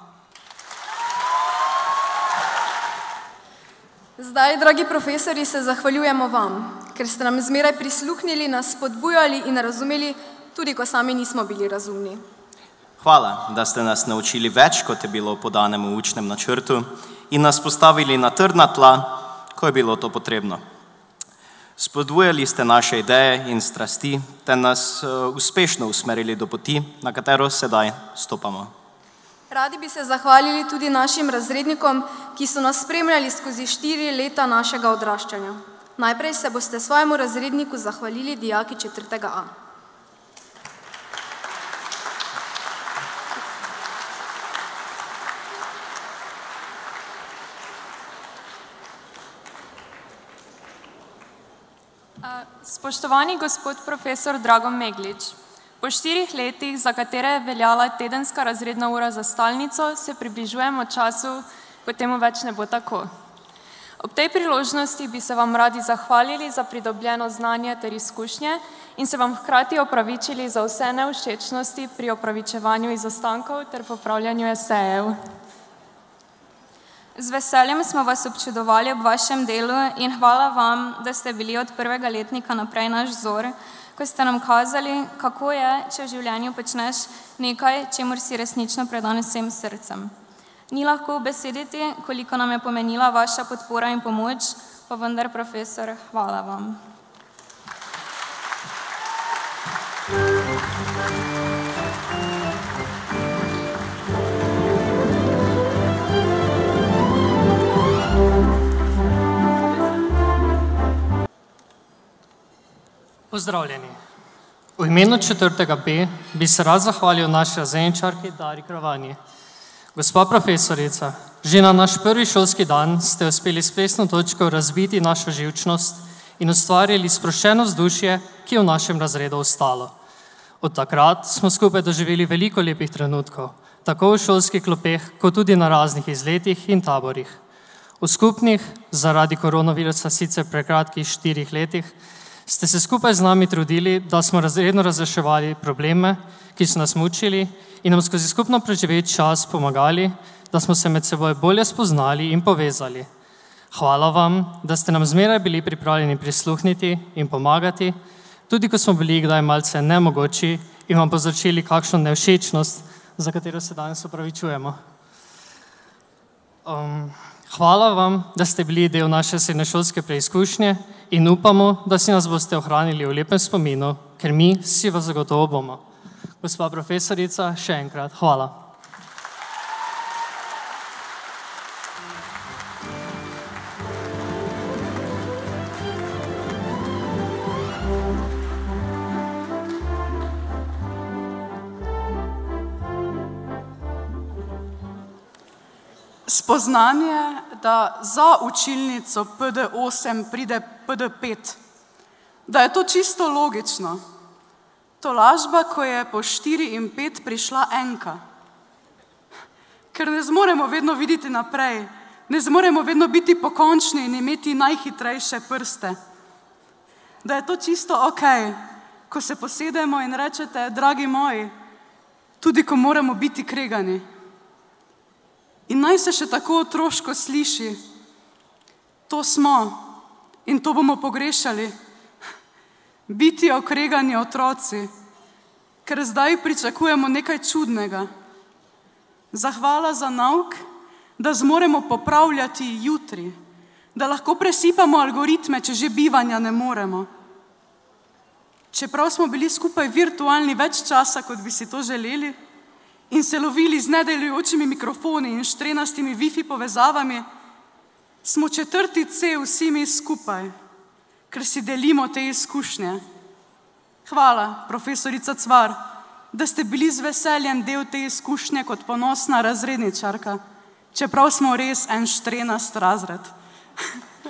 Zdaj, dragi profesori, se zahvaljujemo vam, ker ste nam zmeraj prisluhnili, nas spodbujali in razumeli, tudi ko sami nismo bili razumni. Hvala, da ste nas naučili več, kot je bilo po danem v učnem načrtu in nas postavili na trdna tla, ko je bilo to potrebno. Spodbujali ste naše ideje in strasti, ter nas uspešno usmerili do poti, na katero sedaj stopamo. Radi bi se zahvalili tudi našim razrednikom, ki so nas spremljali skozi 4 leta našega odraščanja. Najprej se boste svojemu razredniku zahvalili dijaki 4. A. Spoštovani gospod profesor Drago Meglič, po 4 letih, za katere je veljala tedenska razredna ura za stalnico, se približujemo času, ko temu več ne bo tako. Ob tej priložnosti bi se vam radi zahvalili za pridobljeno znanje ter izkušnje in se vam hkrati opravičili za vse nevšečnosti pri opravičevanju izostankov ter popravljanju esejev. Z veseljem smo vas občudovali ob vašem delu in hvala vam, da ste bili od 1. letnika naprej naš vzor, ko ste nam kazali, kako je, če v življenju počneš nekaj, čemur si resnično predan vsem srcem. Ni lahko besediti, koliko nam je pomenila vaša podpora in pomoč, pa vendar, profesor, hvala vam. Pozdravljeni. V imenu 4. B bi se rad zahvalil naši razredničarki Dari Kravanji. Gospa profesorica, že na naš prvi šolski dan ste uspeli s plesno točko razbiti našo živčnost in ustvarili sproščeno vzdušje, ki je v našem razredu ostalo. Od takrat smo skupaj doživeli veliko lepih trenutkov, tako v šolskih klopeh, kot tudi na raznih izletih in taborih. V skupnih, zaradi koronavirusa sicer prekratkih 4 letih, ste se skupaj z nami trudili, da smo razredno razreševali probleme, ki so nas mučili in nam skozi skupno preživeti čas pomagali, da smo se med seboj bolje spoznali in povezali. Hvala vam, da ste nam zmeraj bili pripravljeni prisluhniti in pomagati, tudi ko smo bili kdaj malce nemogoči in vam povzročili kakšno nevšečnost, za katero se danes opravičujemo. Hvala vam, da ste bili del naše srednješolske preizkušnje in upamo, da si nas boste ohranili v lepem spominu, ker mi si vas zagotovo bomo. Gospa profesorica, še enkrat hvala. Spoznanje, da za učilnico PD8 pride PD5, da je to čisto logično. Tolažba, ko je po 4 in 5 prišla enka. Ker ne zmoremo vedno videti naprej, ne zmoremo vedno biti pokončni in imeti najhitrejše prste. Da je to čisto okej, ko se posedemo in rečete, dragi moji, tudi ko moramo biti kregani. In naj se še tako otroško sliši, to smo in to bomo pogrešali, biti okregani otroci, ker zdaj pričakujemo nekaj čudnega. Zahvala za nauk, da zmoremo popravljati jutri, da lahko presipamo algoritme, če že bivanja ne moremo. Čeprav smo bili skupaj virtualni več časa, kot bi si to želeli, in se lovili z nedelujočimi mikrofoni in štrenastimi Wi-Fi povezavami, smo 4. C vsi mi skupaj, ker si delimo te izkušnje. Hvala, profesorica Cvar, da ste bili z veseljem del te izkušnje kot ponosna razredničarka, čeprav smo res en štrenast razred.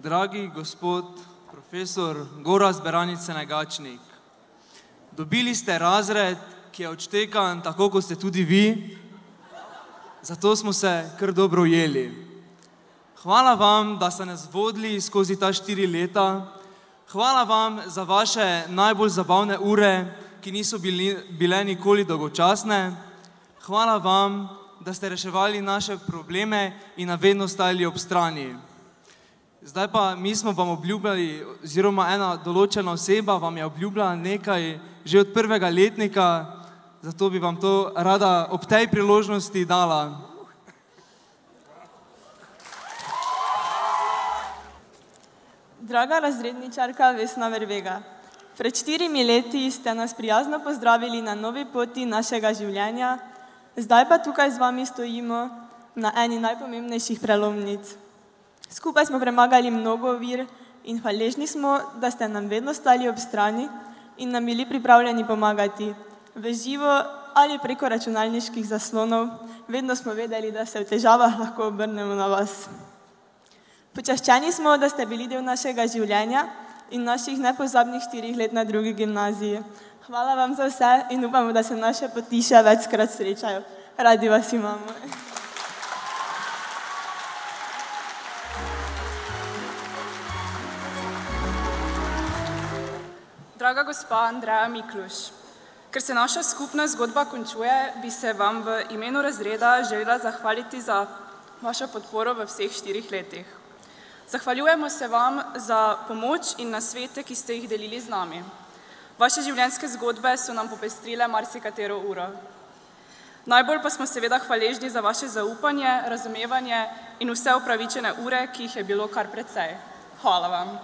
dragi gospod profesor Gorazd Beranice Negačnik, dobili ste razred, ki je odštekan tako, kot ste tudi vi, zato smo se kar dobro ujeli. Hvala vam, da ste nas vodili skozi ta 4 leta. Hvala vam za vaše najbolj zabavne ure, ki niso bile nikoli dolgočasne. Hvala vam, da ste reševali naše probleme in nam vedno stajali ob strani. Zdaj pa mi smo vam obljubljali, oziroma ena določena oseba vam je obljubljala nekaj že od 1. letnika, zato bi vam to rada ob tej priložnosti dala. Draga razredničarka Vesna Vervega, pred 4 leti ste nas prijazno pozdravili na novi poti našega življenja, zdaj pa tukaj z vami stojimo na eni najpomembnejših prelomnic. Skupaj smo premagali mnogo ovir in hvaležni smo, da ste nam vedno stali ob strani in nam bili pripravljeni pomagati. V živo ali preko računalniških zaslonov, vedno smo vedeli, da se v težavah lahko obrnemo na vas. Počaščeni smo, da ste bili del našega življenja in naših nepozabnih 4 let na drugi gimnaziji. Hvala vam za vse in upamo, da se naše poti še večkrat srečajo. Radi vas imamo. Draga gospa Andreja Mikluš, ker se naša skupna zgodba končuje, bi se vam v imenu razreda želela zahvaliti za vašo podporo v vseh 4 letih. Zahvaljujemo se vam za pomoč in nasvete, ki ste jih delili z nami. Vaše življenjske zgodbe so nam popestrile marsikatero uro. Najbolj pa smo seveda hvaležni za vaše zaupanje, razumevanje in vse upravičene ure, ki jih je bilo kar precej. Hvala vam.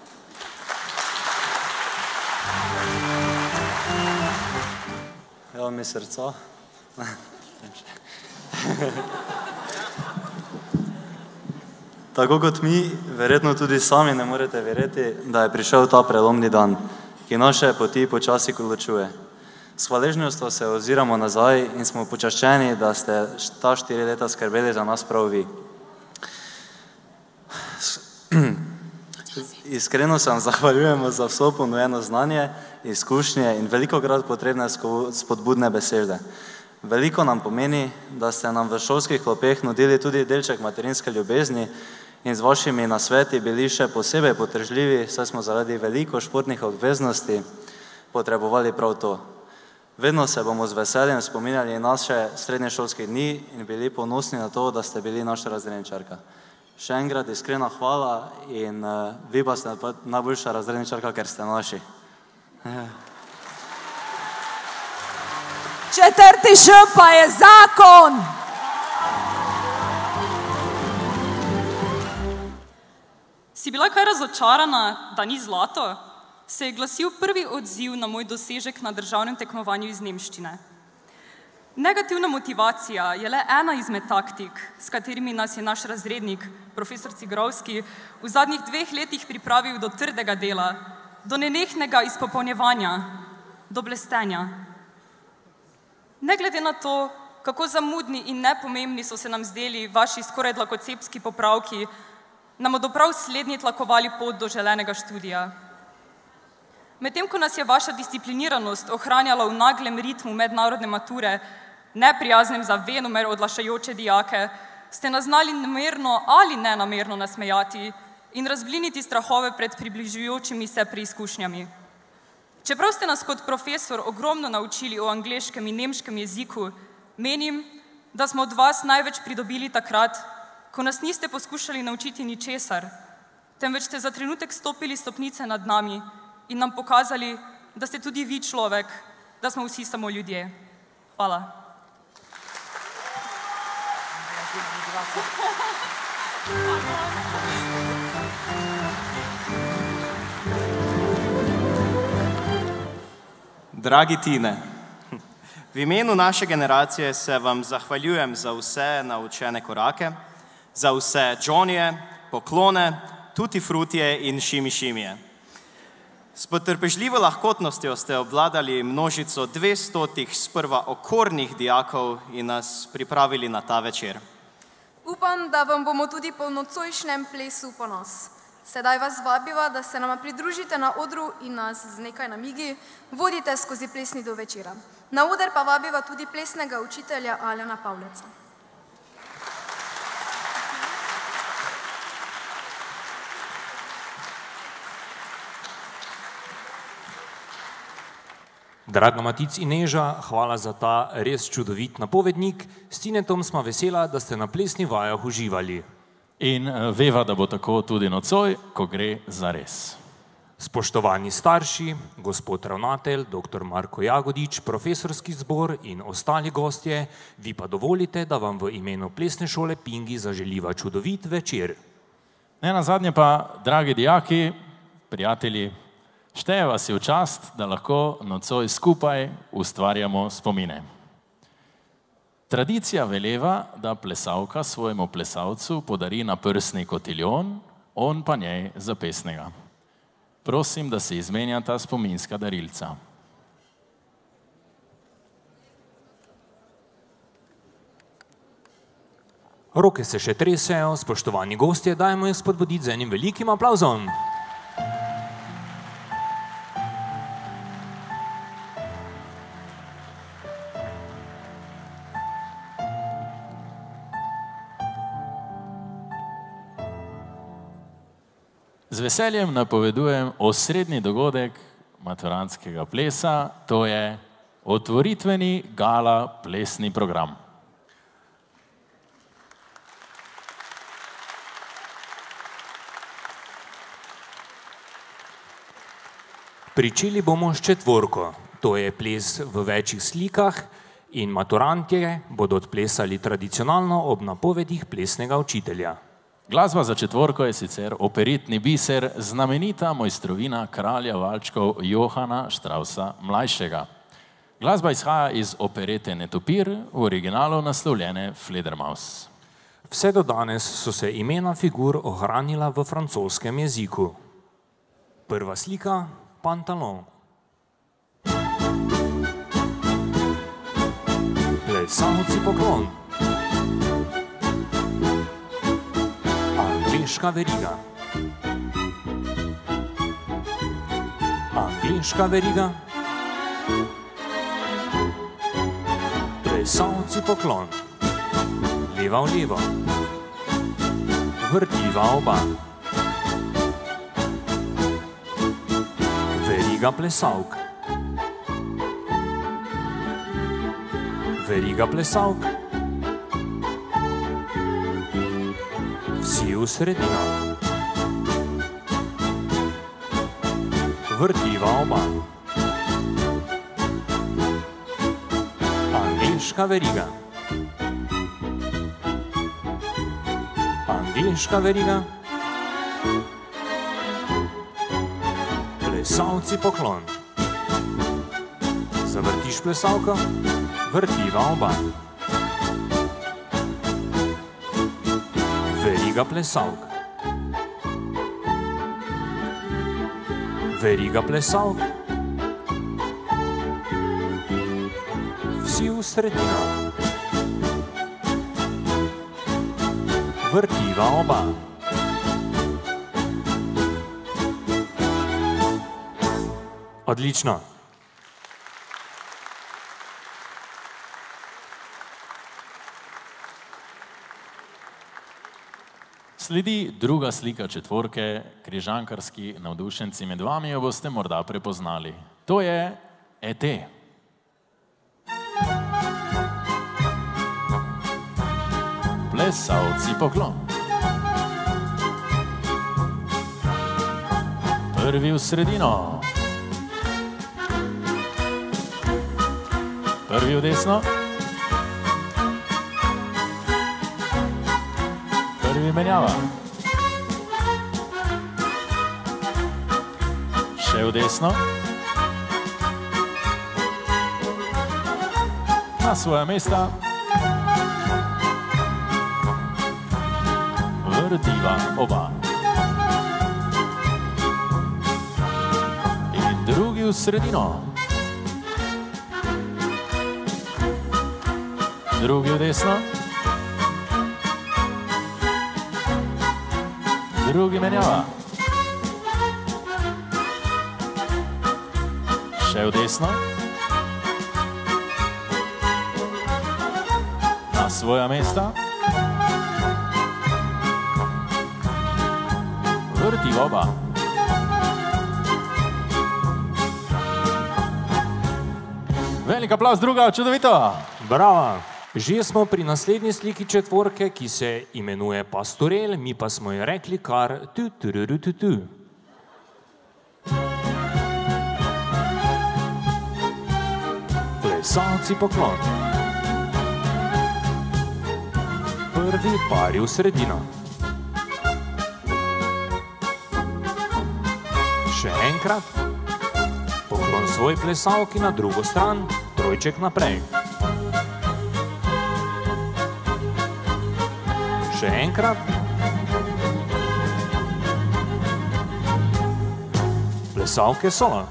Evo mi srca. Tako kot mi, verjetno tudi sami ne morete verjeti, da je prišel ta prelomni dan, ki naše poti počasi ločuje. S hvaležnostjo se oziramo nazaj in smo počaščeni, da ste ta 4 leta skrbeli za nas prav vi. Iskreno se vam zahvaljujemo za vso ponujeno znanje, izkušnje in velikokrat potrebne spodbudne besede. Veliko nam pomeni, da ste nam v šolskih klopeh nudili tudi delček materinske ljubezni in z vašimi nasveti bili še posebej potrežljivi, saj smo zaradi veliko športnih obveznosti potrebovali prav to. Vedno se bomo z veseljem spominjali naše srednješolskih dni in bili ponosni na to, da ste bili naša razredničarka. Še enkrat iskrena hvala in vi pa ste najboljša razredničarka, ker ste naši. 4. Š pa je zakon! Si bila kaj razočarana, da ni zlato? Se je glasil prvi odziv na moj dosežek na državnem tekmovanju iz nemščine. Negativna motivacija je le ena izmed taktik, s katerimi nas je naš razrednik, profesor Cigrovski, v zadnjih 2 letih pripravil do trdega dela, do nenehnega izpopolnjevanja, do blestenja. Ne glede na to, kako zamudni in nepomembni so se nam zdeli vaši skoraj dlakocepski popravki, nam bodo prav slednji tlakovali pot do želenega študija. Medtem ko nas je vaša discipliniranost ohranjala v naglem ritmu mednarodne mature, neprijaznem za venomer odlašajoče dijake, ste nas znali namerno ali nenamerno nasmejati in razbliniti strahove pred približujočimi se preizkušnjami. Čeprav ste nas kot profesor ogromno naučili o angleškem in nemškem jeziku, menim, da smo od vas največ pridobili takrat, ko nas niste poskušali naučiti ničesar, temveč ste za trenutek stopili stopnice nad nami in nam pokazali, da ste tudi vi človek, da smo vsi samo ljudje. Hvala. Dragi Tine, v imenu naše generacije se vam zahvaljujem za vse naučene korake, za vse Johnnyje, poklone, tutti frutije in šimi-šimije. S potrpežljivo lahkotnostjo ste obvladali množico 200 sprva okornih dijakov in nas pripravili na ta večer. Upam, da vam bomo tudi po nocojšnjem plesu ponos. Sedaj vas vabiva, da se nama pridružite na odru in nas z nekaj namigi vodite skozi plesni do večera. Na oder pa vabiva tudi plesnega učitelja Aljana Pavleca. Drago Matic in Neža, hvala za ta res čudovit napovednik. S Tinetom smo vesela, da ste na plesni vajah uživali. In veva, da bo tako tudi nocoj, ko gre za res. Spoštovani starši, gospod ravnatelj, dr. Marko Jagodič, profesorski zbor in ostali gostje, vi pa dovolite, da vam v imenu plesne šole Pingi zaželiva čudovit večer. Ne nazadnje pa, dragi dijaki, prijatelji, šteje vas je v čast, da lahko nocoj skupaj ustvarjamo spomine. Tradicija veleva, da plesalka svojemu plesalcu podari naprsni kotiljon, on pa njej zapestnega. Prosim, da se izmenjata spominska darilca. Roke se še tresejo, spoštovani gostje, dajmo jih spodbuditi z enim velikim aplavzom. Z veseljem napovedujem osrednji dogodek maturantskega plesa, to je otvoritveni gala plesni program. Pričeli bomo s četvorko, to je ples v večjih slikah in maturantje bodo odplesali tradicionalno ob napovedih plesnega učitelja. Glasba za četvorko je sicer operitni biser, znamenita mojstrovina kralja valčkov Johana Straussa mlajšega. Glasba izhaja iz operete Netopir, v originalu naslovljene Fledermaus. Vse do danes so se imena figur ohranila v francoskem jeziku. Prva slika, pantalon. Plesalci poklon. Angliška veriga. Angliška veriga. Plesalci poklon. Leva v levo. Vrtiva oba. Veriga plesalk. Veriga plesalk. Vsi v sredino. Vrtiva oba. Angliška veriga. Angliška veriga. Plesalci poklon. Zavrtiš plesalko, vrtiva oba. Veriga plesalk. Veriga plesalk. Vsi v sredino. Vrtiva oba. Odlično. Sledi druga slika četvorke, križankarski navdušenci med vami jo boste morda prepoznali. To je ET. Plesalci poklon. Prvi v sredino. Prvi v desno. Prvi menjava. Še v desno. Na svoja mesta. Vrtiva oba. In drugi v sredino. Drugi v desno. Drugi menjava. Še v desno. Na svoja mesta. Vrti oba. Velik aplavz, druga, čudovito. Bravo. Že smo pri naslednji sliki četvorke, ki se imenuje Pastorel, mi pa smo ji rekli kar tu. Plesalci poklon. Prvi par je v sredino. Še enkrat. Poklon svoj plesalki na drugo stran, trojček naprej. Še enkrat. Plesalke solo.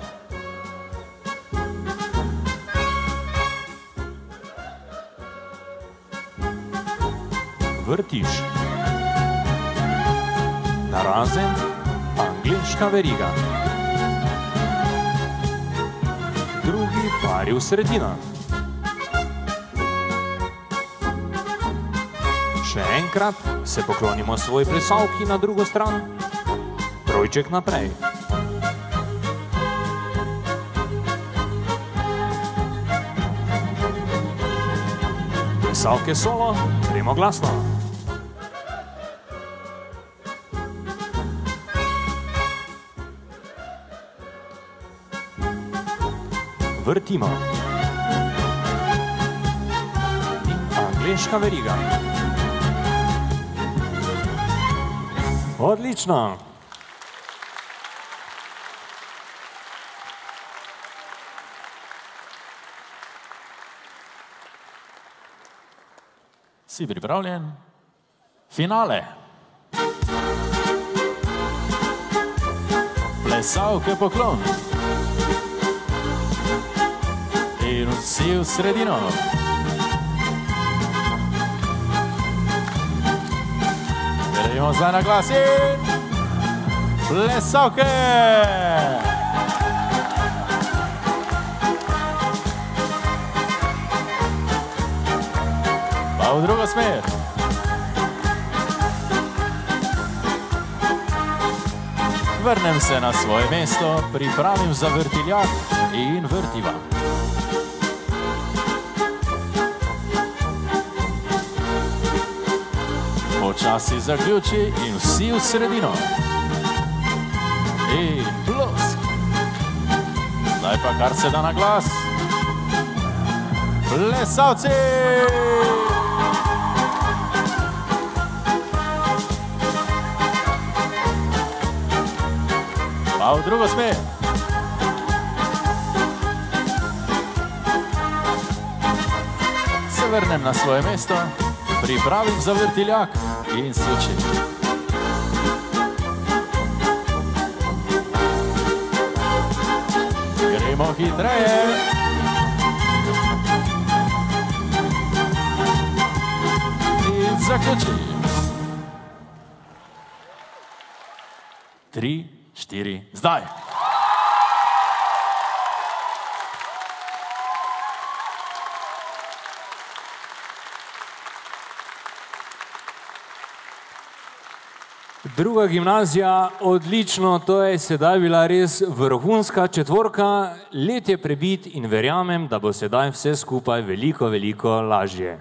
Vrtiš. Narazen, angleška veriga. Drugi par je v sredino. Še enkrat se poklonimo svoj plesalki na drugo stran, trojček naprej. Plesalke solo, gremo glasno. Vrtimo. Angleška veriga. Odlično. Si pripravljen? Finale. Plesalke poklon. In vsi v sredino. Gremo zdaj na glas in plesalke! Pa v drugo smer. Vrnem se na svoje mesto, pripravim za vrtiljak in vrtiva. Počasi zaključi in vsi v sredino. In plosk. Zdaj pa kar se da na glas. Plesalci! Pa v drugo smer. Se vrnem na svoje mesto, pripravim za vrtiljak in sučim. Gremo hitreje. In zaključim. 3, 4, zdaj. Druga gimnazija, odlično, to je sedaj bila res vrhunska četvorka, let je prebit in verjamem, da bo sedaj vse skupaj veliko, veliko lažje.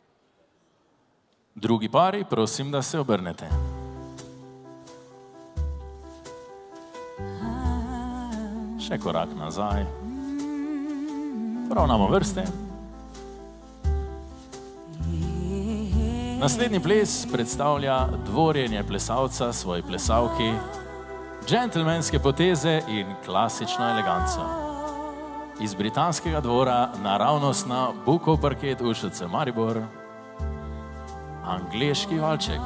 Drugi pari, prosim, da se obrnete. Še korak nazaj. Poravnamo vrste. Naslednji ples predstavlja dvorjenje plesalca svoji plesalki, džentelmenske poteze in klasično eleganco. Iz britanskega dvora naravnost na bukov parket UŠC Maribor, angleški valček.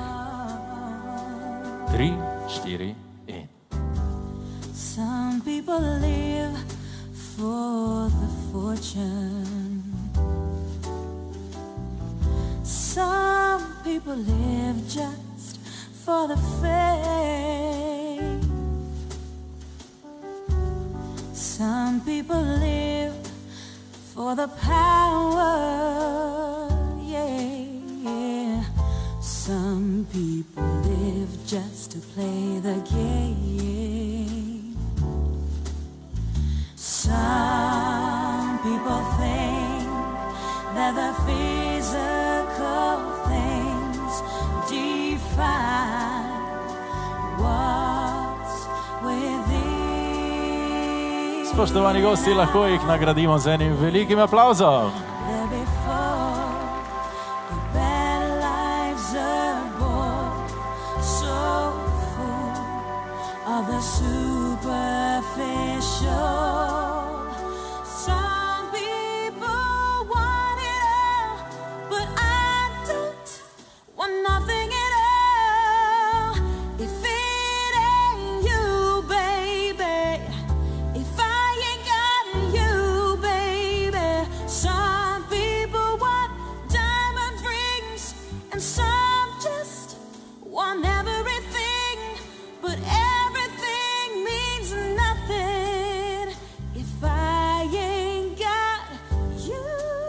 3, 4 in. Some people live for the fortune. Some people live just for the fame. Some people people live for the power, yeah. Some people live just to play the game. Some people think that the physical things define what's within. Spoštovani gosti, lahko jih nagradimo z enim velikim aplavzom. There before the bad lives are born, so full of the superficial. Some people want it all, but I don't want nothing at all. If it ain't you, baby, if I ain't got you, baby. Some people want diamond rings, and some just want everything, but everything means nothing if I ain't got you.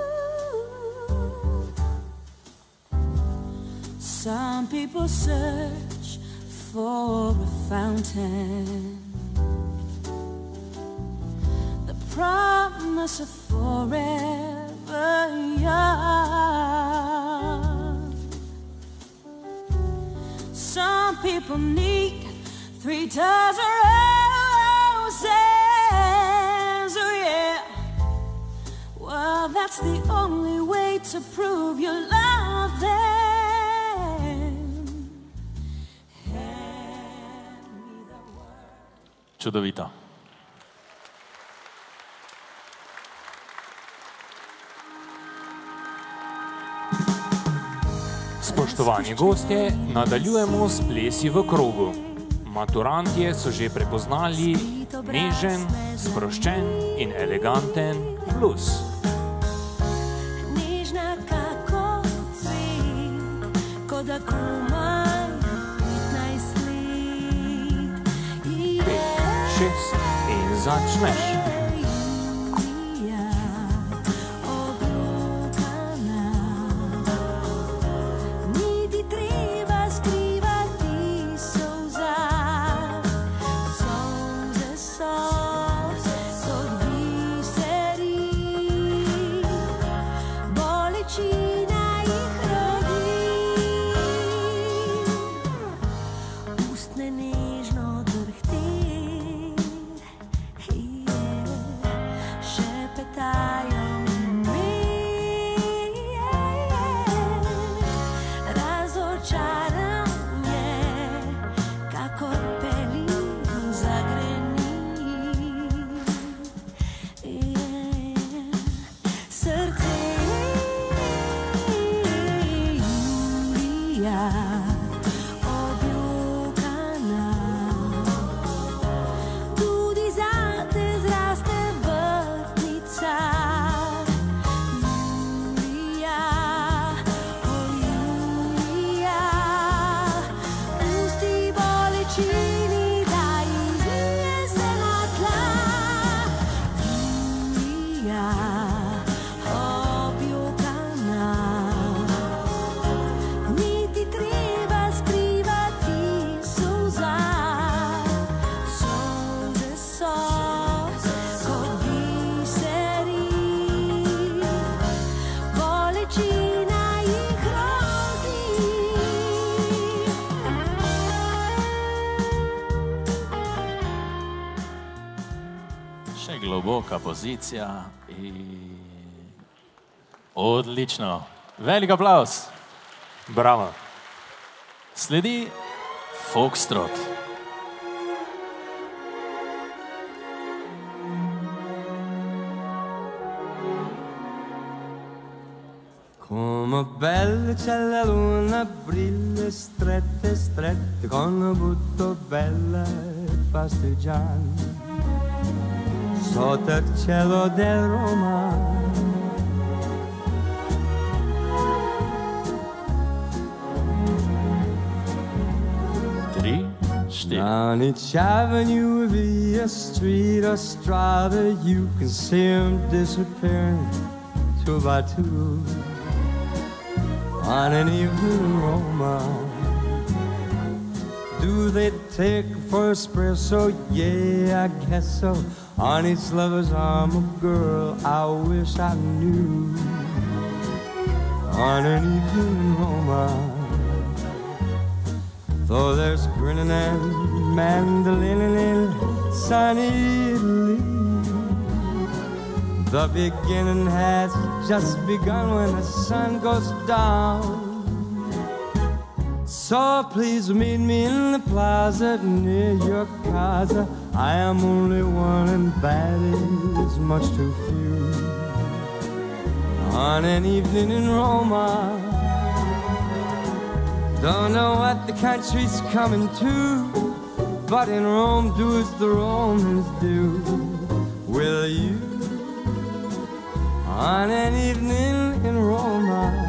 Some people search for a fountain, the promise of forever young. Some people need 3 dozen roses, oh yeah. Well, that's the only way to prove you love them. Čudovito. Spoštovani gostje, nadaljujemo s plesi v krogu. Maturantje so že prepoznali nežen, sproščen in eleganten blues. Nežna kako cvet, kot da komaj 15 let. 5, 6 in začneš. Globoka pozicija in odlično. Velik aplavz. Bravo. Sledi Foxtrot. Come belle c'è la luna, brilla strette, strette, con butto bella passeggiando. Sotto il cielo del Roma, 3, Down each avenue, via street or strata, you can see them disappearing two by two on an evening in Roma. Do they take for espresso? Yeah, I guess so. On each lover's arm, a girl I wish I knew. On an evening in Roma, though there's grinning and mandolining in sunny Italy, the beginning has just begun when the sun goes down. So please meet me in the plaza near your casa. I am only one and that is much too few. On an evening in Roma, don't know what the country's coming to, but in Rome do as the Romans do. Will you? On an evening in Roma.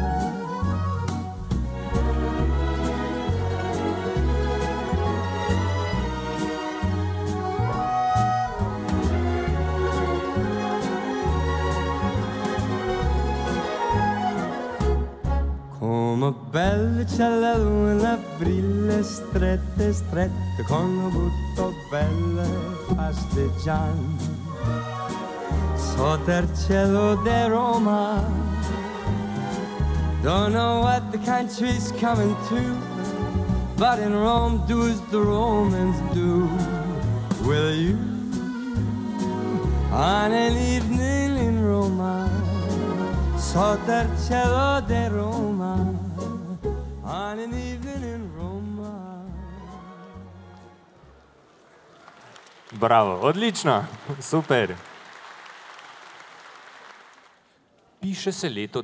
Come belle c'è la luna, brille strette, strette, con un butto belle fasteggiando. Sotto il cielo di Roma, don't know what the country's coming to, but in Rome do as the Romans do. Will you? On an evening in Roma, sotto il cielo di Roma, on an evening in Roma. Bravo, odlično, super. Piše se leto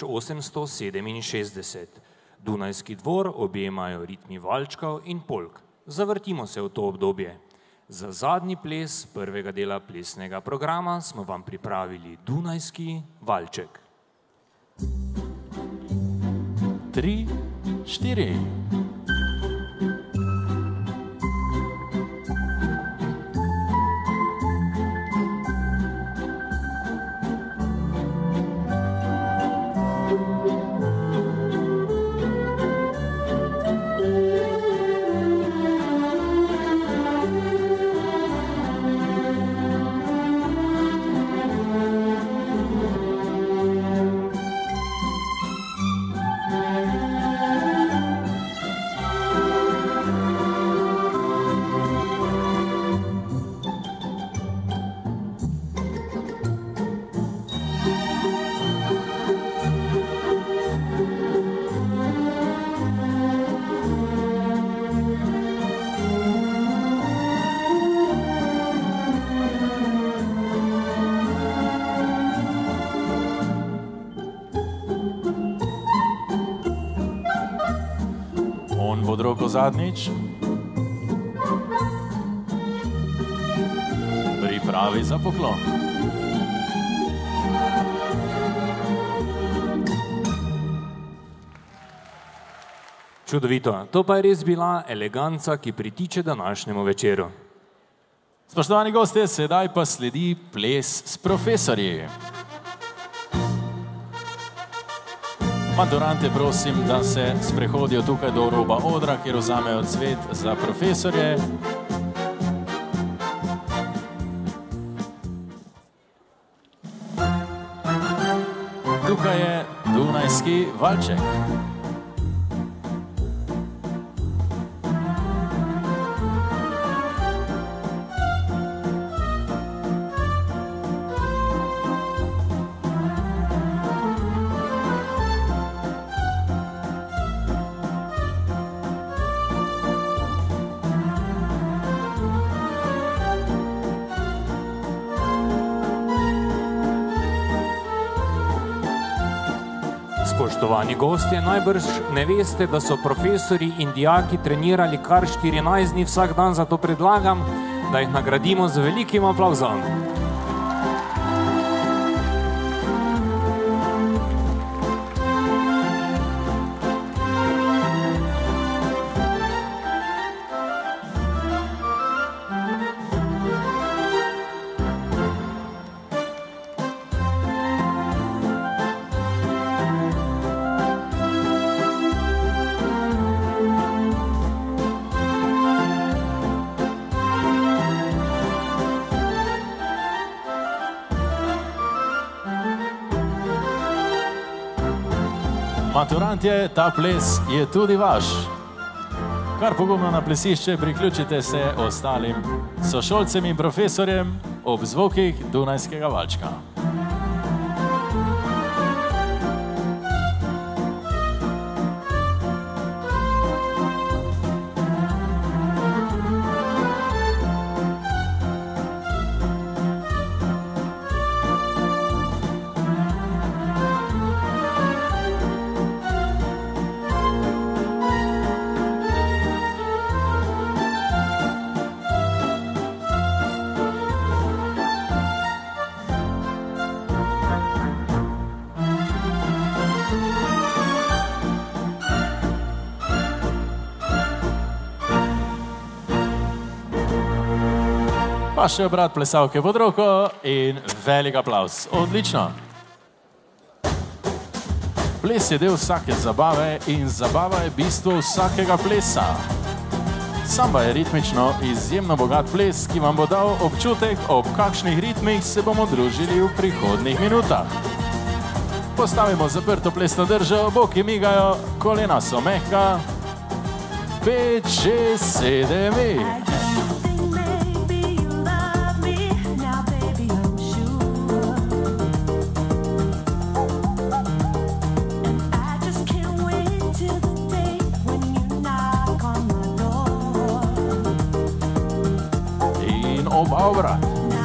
1867. Dunajski dvor objemajo ritmi valčkov in polk. Zavrtimo se v to obdobje. Za zadnji ples prvega dela plesnega programa smo vam pripravili Dunajski valček. 3, 4. Pod roko zadnjič. Pripravi za poklon. Čudovito. To pa je res bila eleganca, ki pritiče današnjemu večeru. Spoštovani gostje, sedaj pa sledi ples s profesorji. Maturante prosim, da se sprehodijo tukaj do roba odra, kjer vzamejo cvet za profesorje. Tukaj je Dunajski valček. Spoštovani gostje, najbrž ne veste, da so profesori in dijaki trenirali kar 14 dni vsak dan, zato predlagam, da jih nagradimo z velikim aplavzom. Maturantje, ta ples je tudi vaš. Kar pogumno na plesišče priključite se ostalim sošolcem in profesorjem ob zvokih Dunajskega valčka. Pa še obrat plesalke pod roko in velik aplauz. Odlično. Ples je del vsake zabave in zabava je bistvo vsakega plesa. Samba je ritmično izjemno bogat ples, ki vam bo dal občutek, ob kakšnih ritmih se bomo družili v prihodnjih minutah. Postavimo zaprto plesno držo, boki migajo, kolena so mehka. 5, 6, 7, obrat.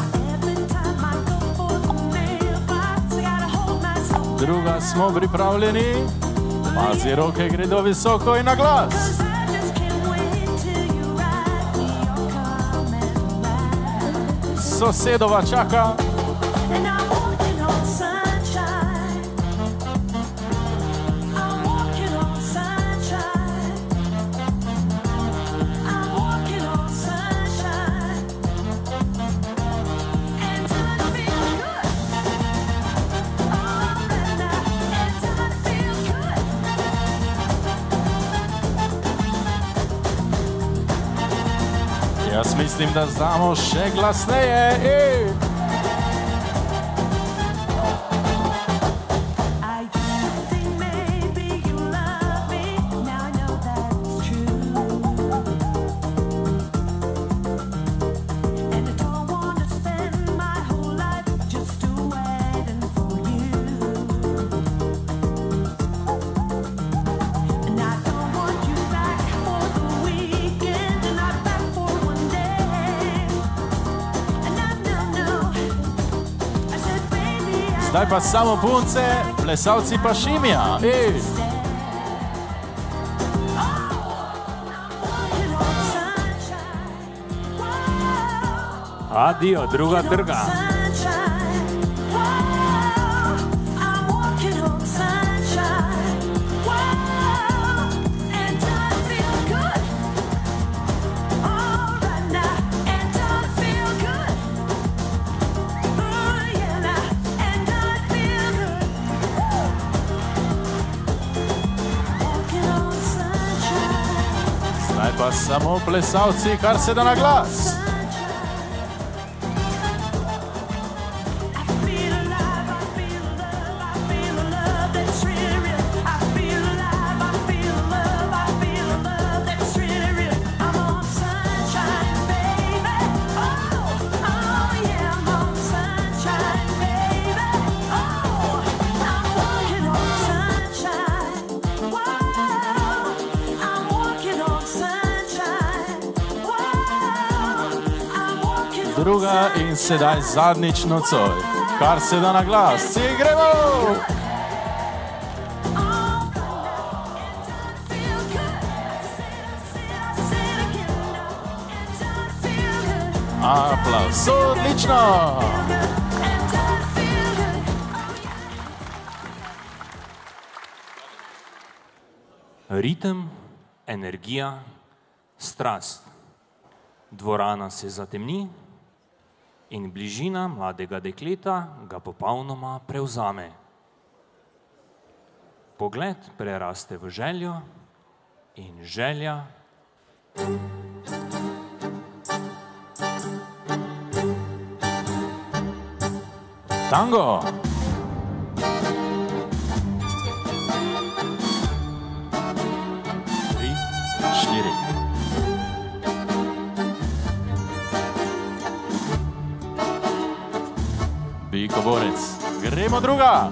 Druga smo pripravljeni. Pazi, roke gredo visoko in na glas. Sosedova čaka. Jaz mislim, da znamo še glasneje. Zdaj pa samo punce, plesalci pa šimija. Adijo, druga trga. Pa samo plesalci, kar se da na glas. Druga in sedaj zadnjič nocoj. Kar se da na glas. Vsi gremo! Aplauz. Odlično! Ritem, energija, strast. Dvorana se zatemni in bližina mladega dekleta ga popolnoma prevzame. Pogled preraste v željo in želja tango. Veliko borec. Gremo druga.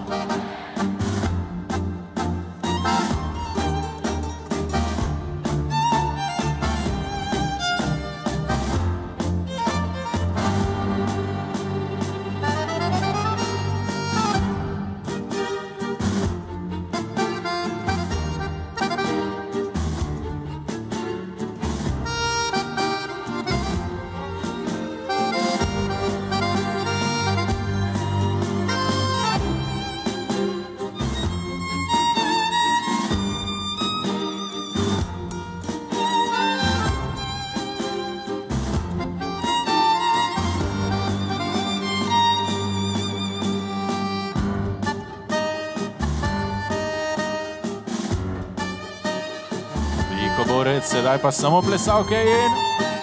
Borec, sedaj pa samo plesalke in...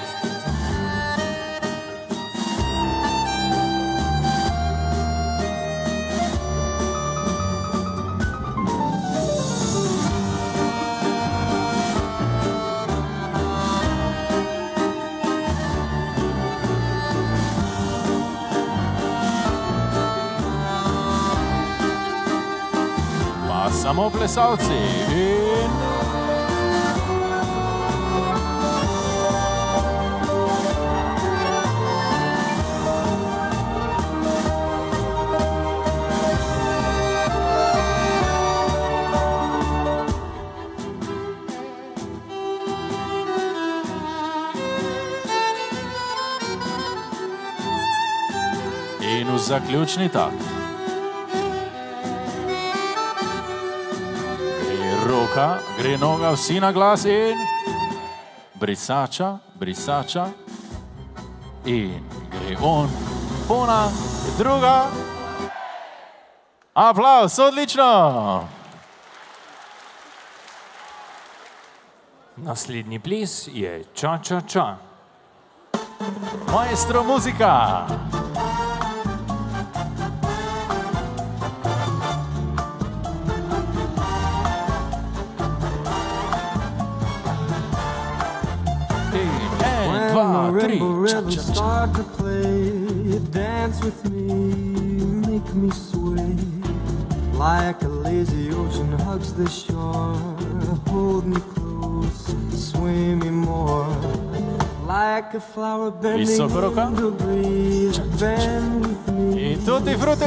Pa samo plesalci in... In v zaključni takt. Gre roka, gre noga, vsi na glas in... Brisača, brisača. In gre on, ona, druga. Aplavz, odlično! Naslednji ples je ča-ča-ča. Maestro muzika. Start to play, dance with me, make me sway. Like a lazy ocean hugs the shore, hold me close, sway me more. Like a flower bending in the breeze, bend with me, e tutti frutti.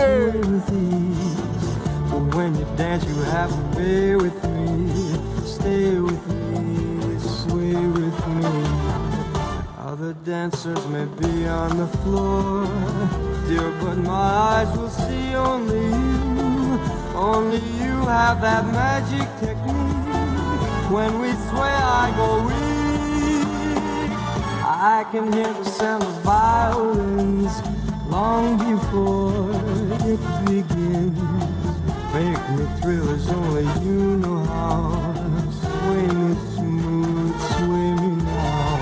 But when you dance you have to be with me, stay with me, sway with me. Other dancers may be on the floor, dear, but my eyes will see only you. Only you have that magic technique. When we sway, I go weak. I can hear the sound of violins long before it begins. Make me thrill as only you know how. Sway me smooth, sway me now.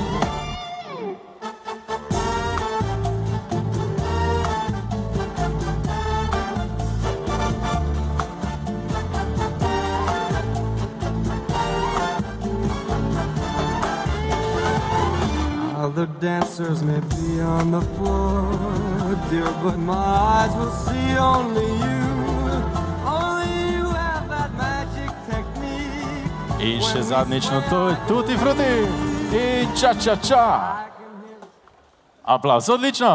Other dancers may be on the floor, dear, but my eyes will see only you. Only you have that magic technique. In še zadnjič na to je tutti frutti in ča-ča-ča. Aplavz, odlično.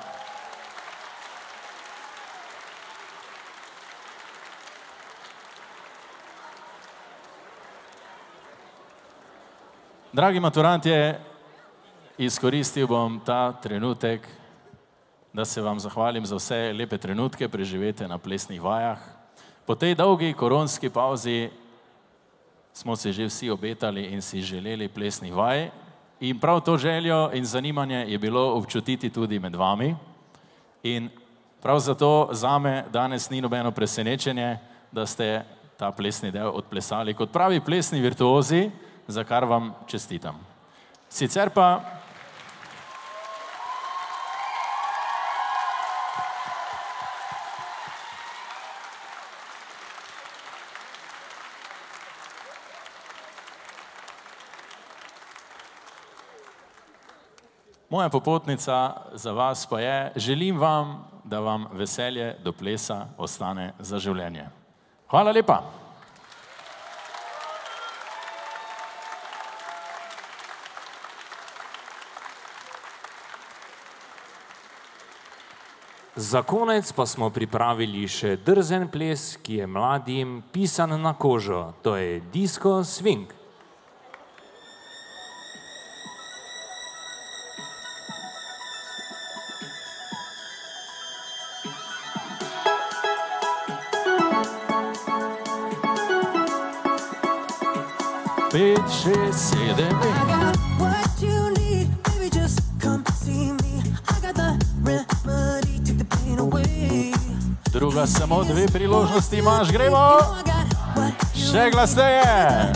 Dragi maturantje, izkoristil bom ta trenutek, da se vam zahvalim za vse lepe trenutke preživete na plesnih vajah. Po tej dolgi koronski pauzi smo se že vsi obetali in si želeli plesnih vaj in prav to željo in zanimanje je bilo občutiti tudi med vami. In prav zato zame danes ni nobeno presenečenje, da ste ta plesni del odplesali kot pravi plesni virtuozi, za kar vam čestitam. Sicer pa moja popotnica za vas pa je, želim vam, da vam veselje do plesa ostane za življenje. Hvala lepa. Za konec pa smo pripravili še drzen ples, ki je mladim pisan na kožo. To je disco swing. Pet, šest, sedem, druga samo 2 priložnosti imaš, gremo! Še glasneje!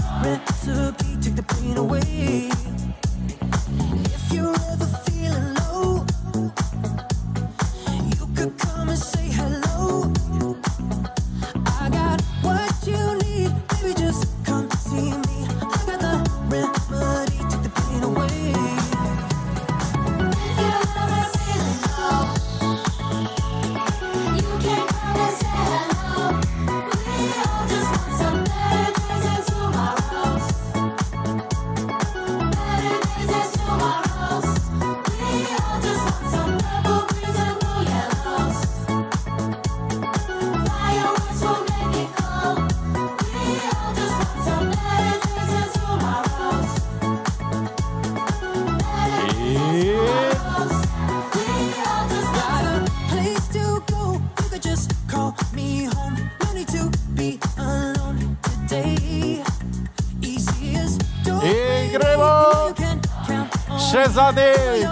Še zadnjič!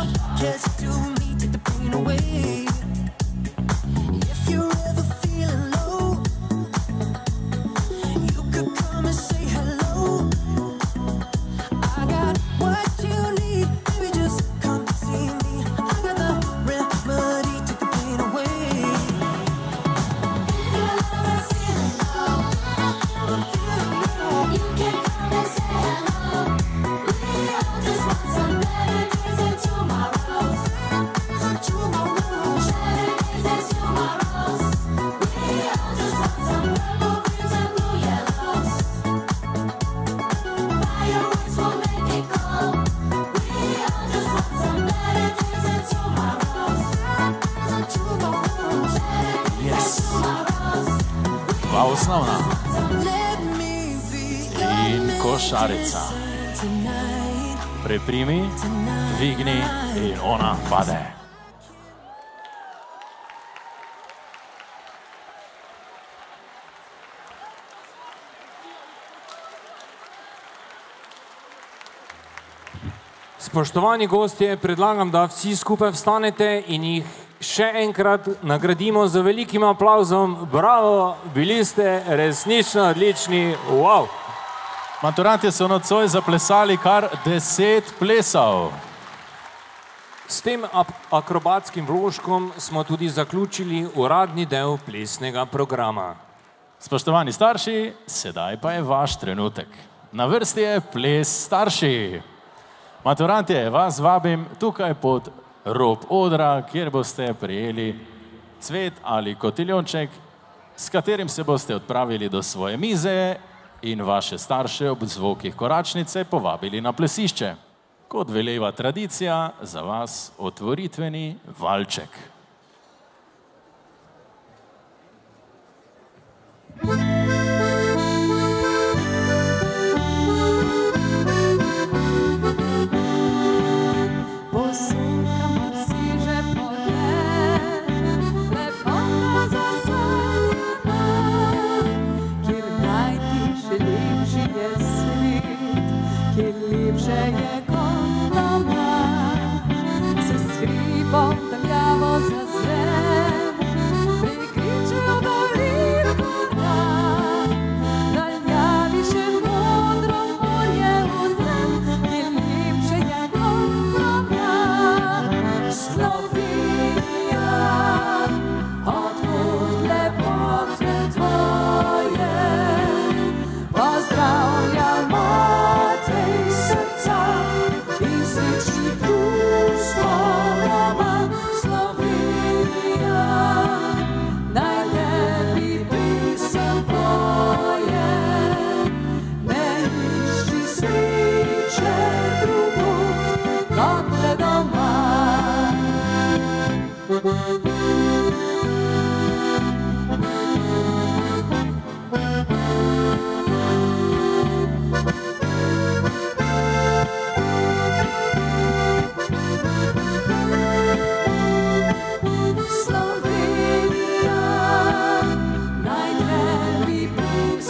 Osnovna in košarica. Preprimi, dvigni in ona pade. Spoštovani gostje, predlagam, da vsi skupaj vstanete in jih še enkrat nagradimo z velikim aplavzom. Bravo, bili ste resnično odlični. Wow! Maturantje so nocoj zaplesali kar 10 plesov. S tem akrobatskim vložkom smo tudi zaključili uradni del plesnega programa. Spoštovani starši, sedaj pa je vaš trenutek. Na vrsti je ples starši. Maturantje, vas vabim tukaj pod rob odra, kjer boste prejeli cvet ali kotiljonček, s katerim se boste odpravili do svoje mize in vaše starše ob zvokih koračnice povabili na plesišče. Kot veleva tradicija, za vas otvoritveni valček. Lepše je kot doma, se skripom tamljavo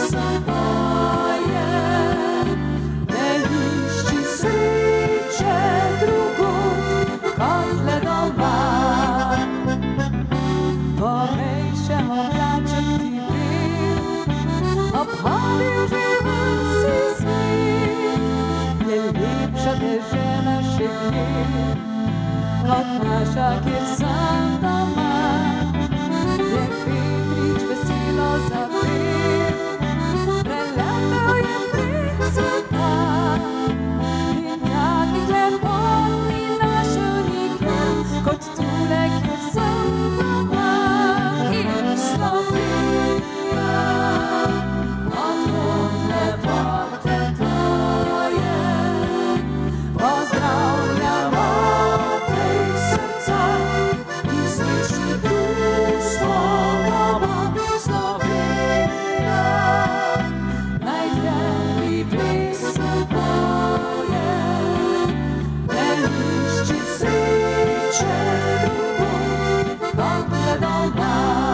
svoje, ne išči sreče drugod, kot le doma. Povej še oblaček ti bil, obhodil že vsi svet, je lepša dežela še kje, kot naša, kjer sem doma. Je vetrič veselo zapel, preletel je prek sveta, in takih lepot ni našel nikjer, kot tule, kjer sem doma. In Slovenija, odhod lepote tvoje, pozdravljamo tej srca in srečni društvo doma. Slovenija, naj tebi pesem poje, ne išči sreče drugod, kot le doma.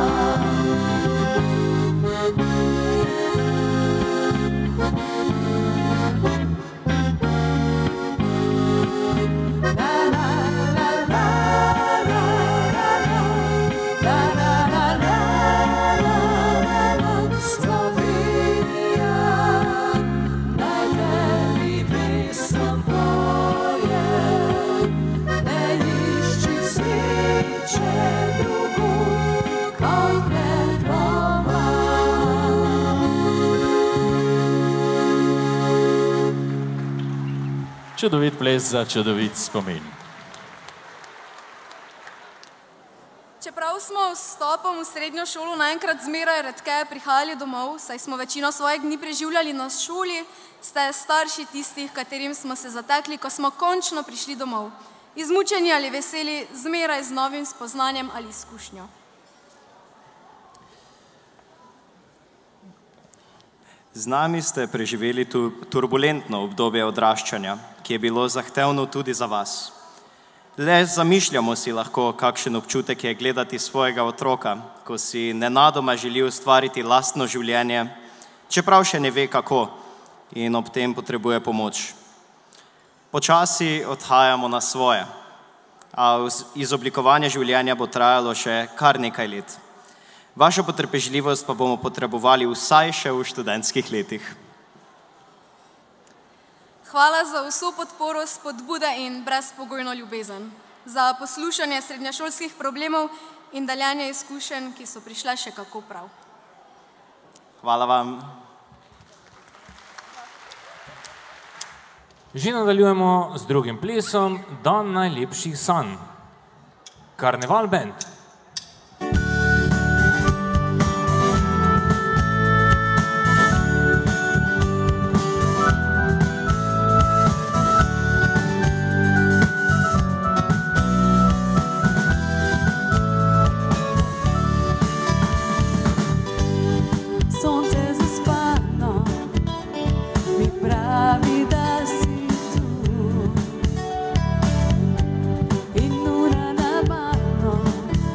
Čudovit ples za čudovit spomin. Čeprav smo s vstopom v srednjo šolo naenkrat zmeraj redkeje prihajali domov, saj smo večino svojih dni preživljali na šoli, ste starši tistih, katerim smo se zatekli, ko smo končno prišli domov. Izmučeni ali veseli, zmeraj z novim spoznanjem ali izkušnjo. Z nami ste preživeli turbulentno obdobje odraščanja, ki je bilo zahtevno tudi za vas. Le zamišljamo si lahko, kakšen občutek je gledati svojega otroka, ko si nenadoma želi ustvariti lastno življenje, čeprav še ne ve kako in ob tem potrebuje pomoč. Počasi odhajamo na svoje, a izoblikovanje življenja bo trajalo še kar nekaj let. Vašo potrpežljivost pa bomo potrebovali vsaj še v študentskih letih. Hvala za vso podporo, spodbude in brezpogojno ljubezen, za poslušanje srednješolskih problemov in deljenje izkušenj, ki so prišle še kako prav. Hvala vam. Že nadaljujemo z drugim plesom, Dan najlepših sanj. Karneval band. In ura na mano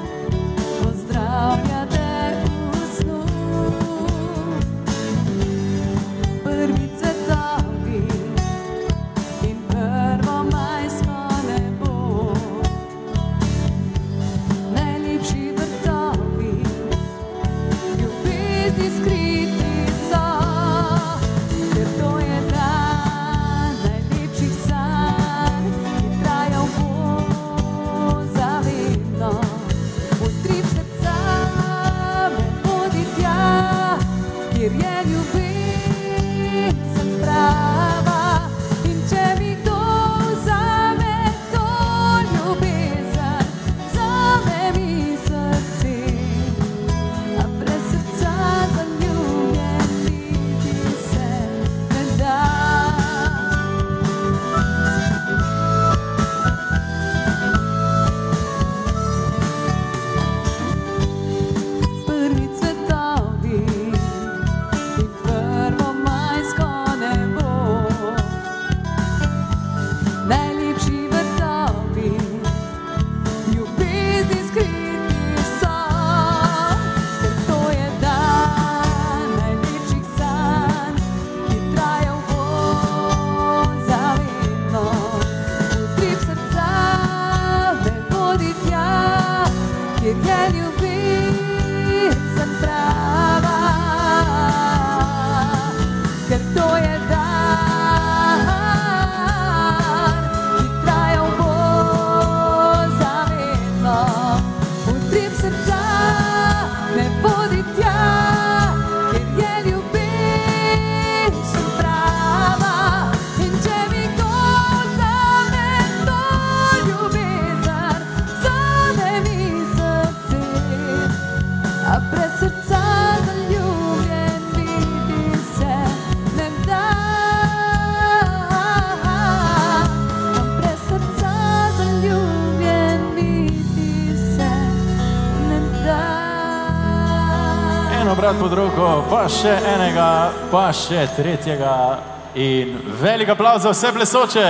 enkrat pod roko, pa še enega, pa še tretjega in velik aplavz za vse plesoče.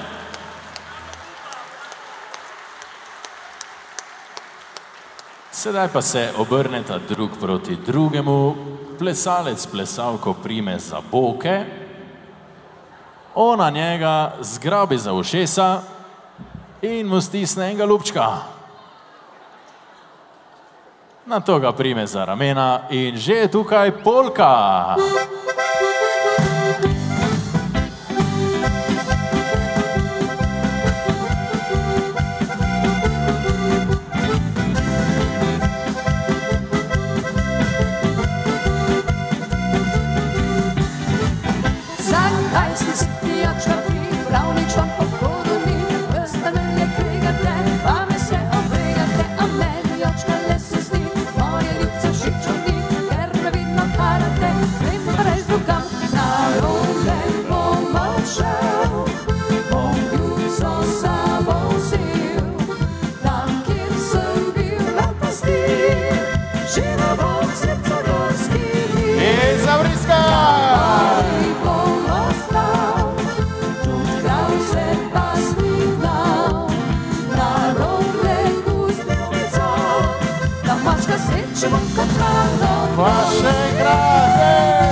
Sedaj pa se obrneta drug proti drugemu, plesalec plesalko prime za boke, ona njega zgrabi za ušesa in mu stisne enega lupčka. Nato ga prime za ramena in že je tukaj polka. Zakaj ste si ti očrti, prav nič vam pohodu ni, vrsta me krigate, pa me se obregate, a meni očka le se zdi, moje lice všečo ni, ker previdno harate, vem pa reč drugam, na robe bom odšel, bom ljuco sabo vzel, tam, kjer sem bil na pastir, živo bom srca gorski mir. In zavriska! Pa še enkrat!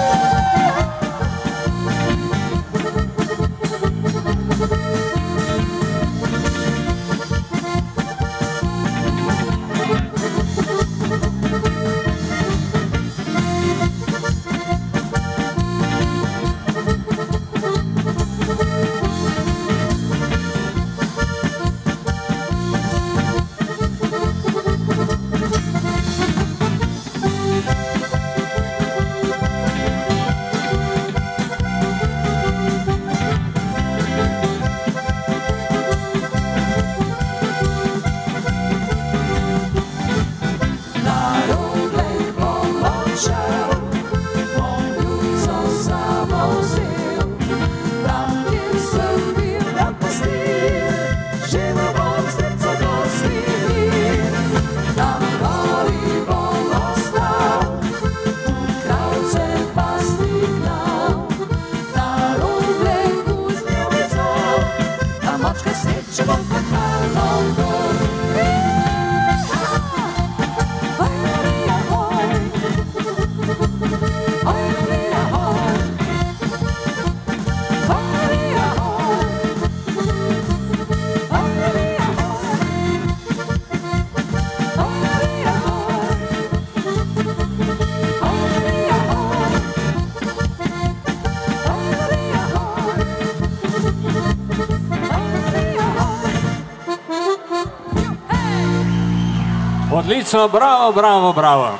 Odlično, bravo, bravo, bravo.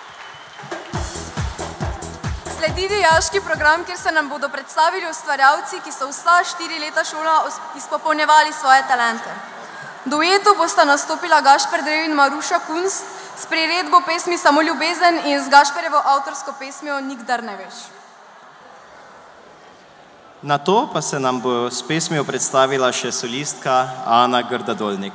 Sledi dijaški program, kjer se nam bodo predstavili ustvarjalci, ki so vsa 4 leta šola izpopolnjevali svoje talente. V duetu bosta nastopila Gašper Drev in Maruša Kunst s priredbo pesmi Samo ljubezen in z Gašperjevo avtorsko pesmijo Nikdar ne veš. Nato pa se nam bo s pesmijo predstavila še solistka Ana Grdadolnik.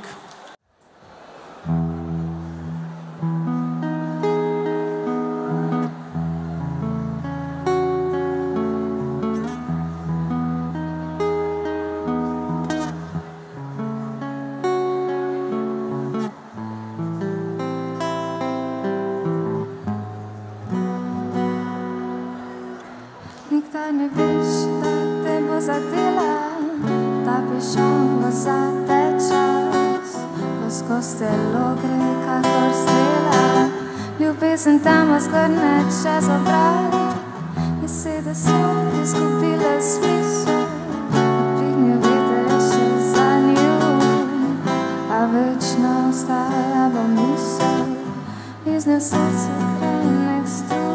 Nikdar ne veš, da te bo zadela, da bi šel za te čas, ko skozi telo gre kakor strela, ljubezen tamo zgrne čez obraz, besede so izgubile smisel, prigne veter še za njo, a večno ostala bo misel, iz nje srce krenek strun.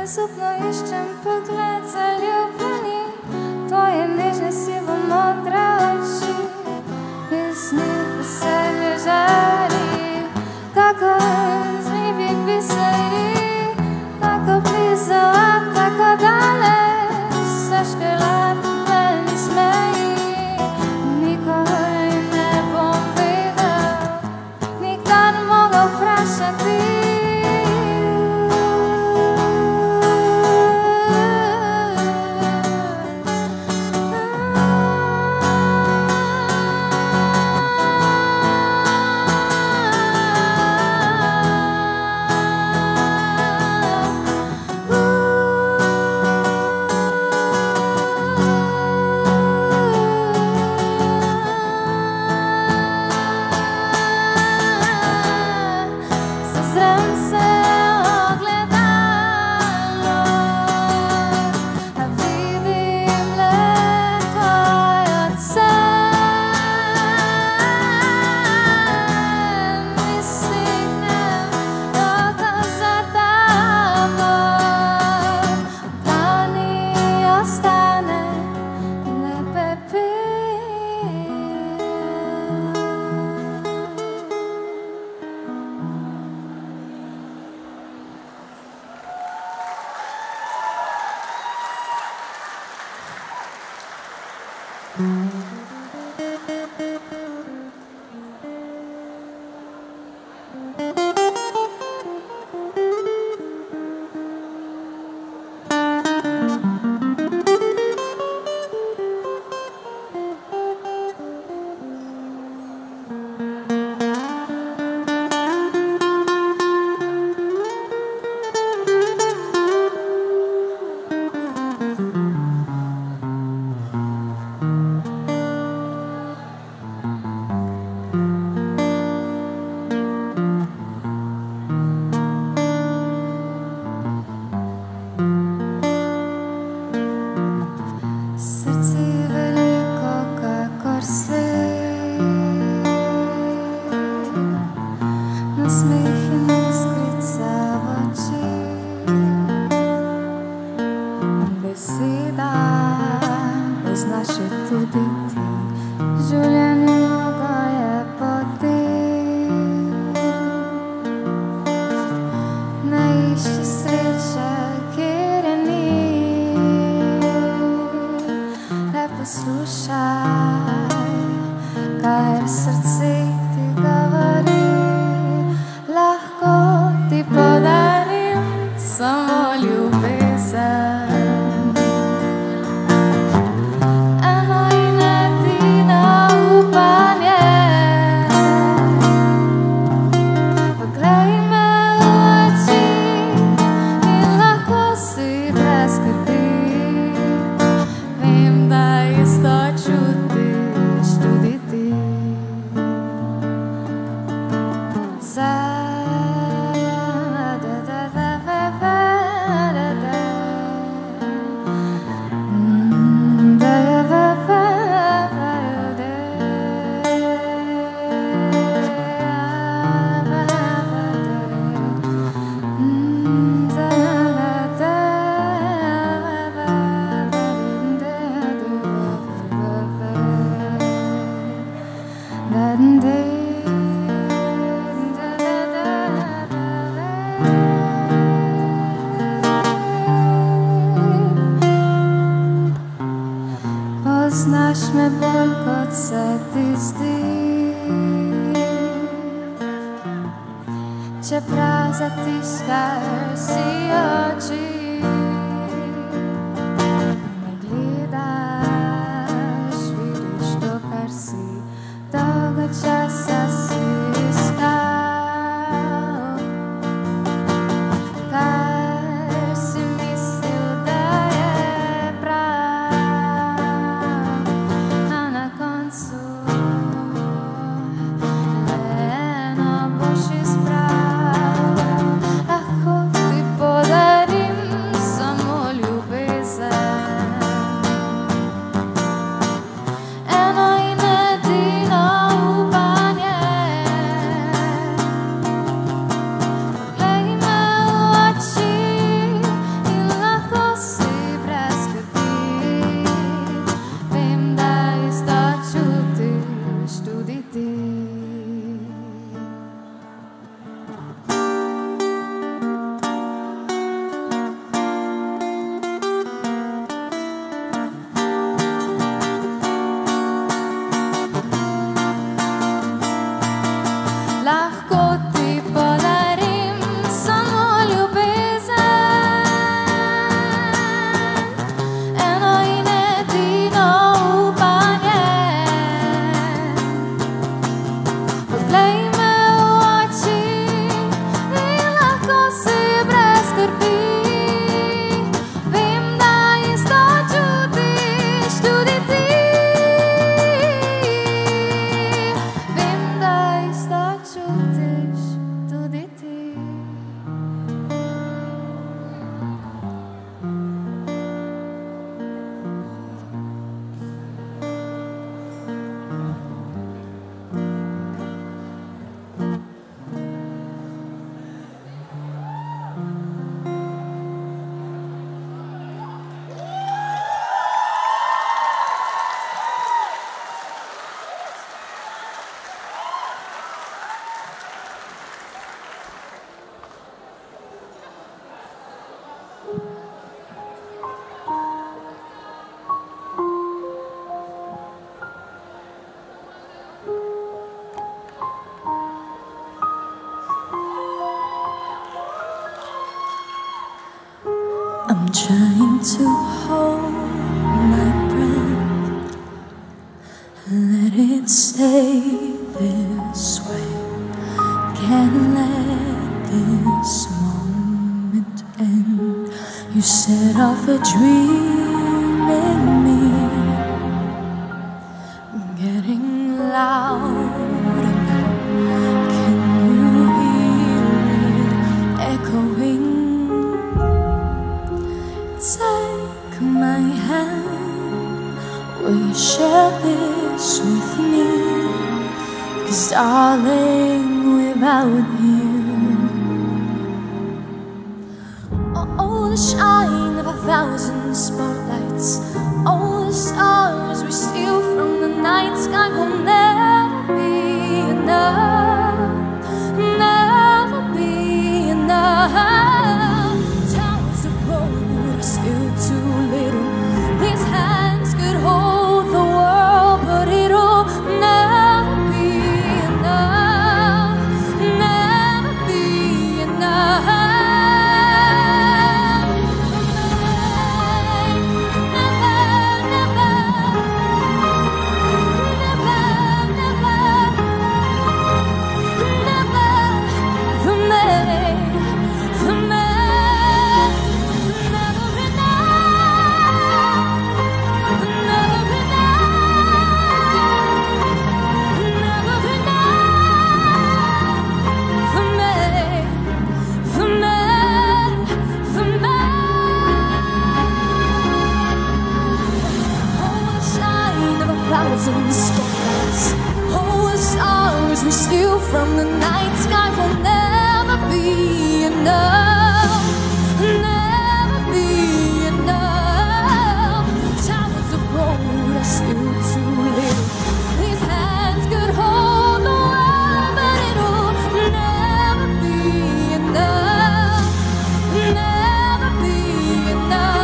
Brezupno iščem pogled zaljubljeni, tvoje nežne sivo modre oči, iz njih veselje žari, kako živih biseri, tako blizu, a tako daleč, se škela meni smeji, nikoli ne bom vedel, nikdar mogel vprašati. Poznaš me bolj, kot se ti zdi, čeprav zatiskaš si oči. Me gledaš, vidiš to, kar si dolgo časa si iskal, kar si mislil, da je prav, a na koncu le eno boš izbral. Lahko ti podarim samo I'm trying to hold my breath, let it stay this way. Can't let this moment end. You set off a dream in me, getting louder now. Can you hear it echoing? Take my hand, will you share this with me? 'Cause darling, without you, oh, the shine of 1,000 spotlights, all the stars we steal from the night sky will never be enough, never be enough. Towers of gold are still too little. These hands could hold the world, but it'll never be enough, never be enough. Spotlights, all the stars we steal from the night sky will never be enough, never be enough. Towers of gold are still too little. These hands could hold the world, but it'll never be enough, never be enough.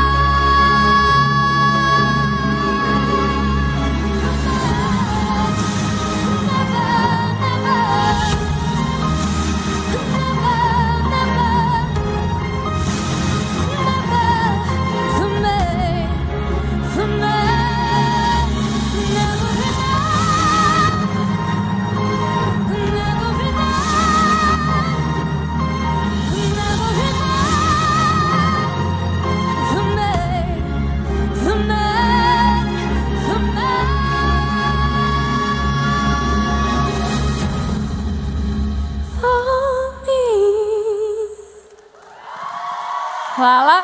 Hvala.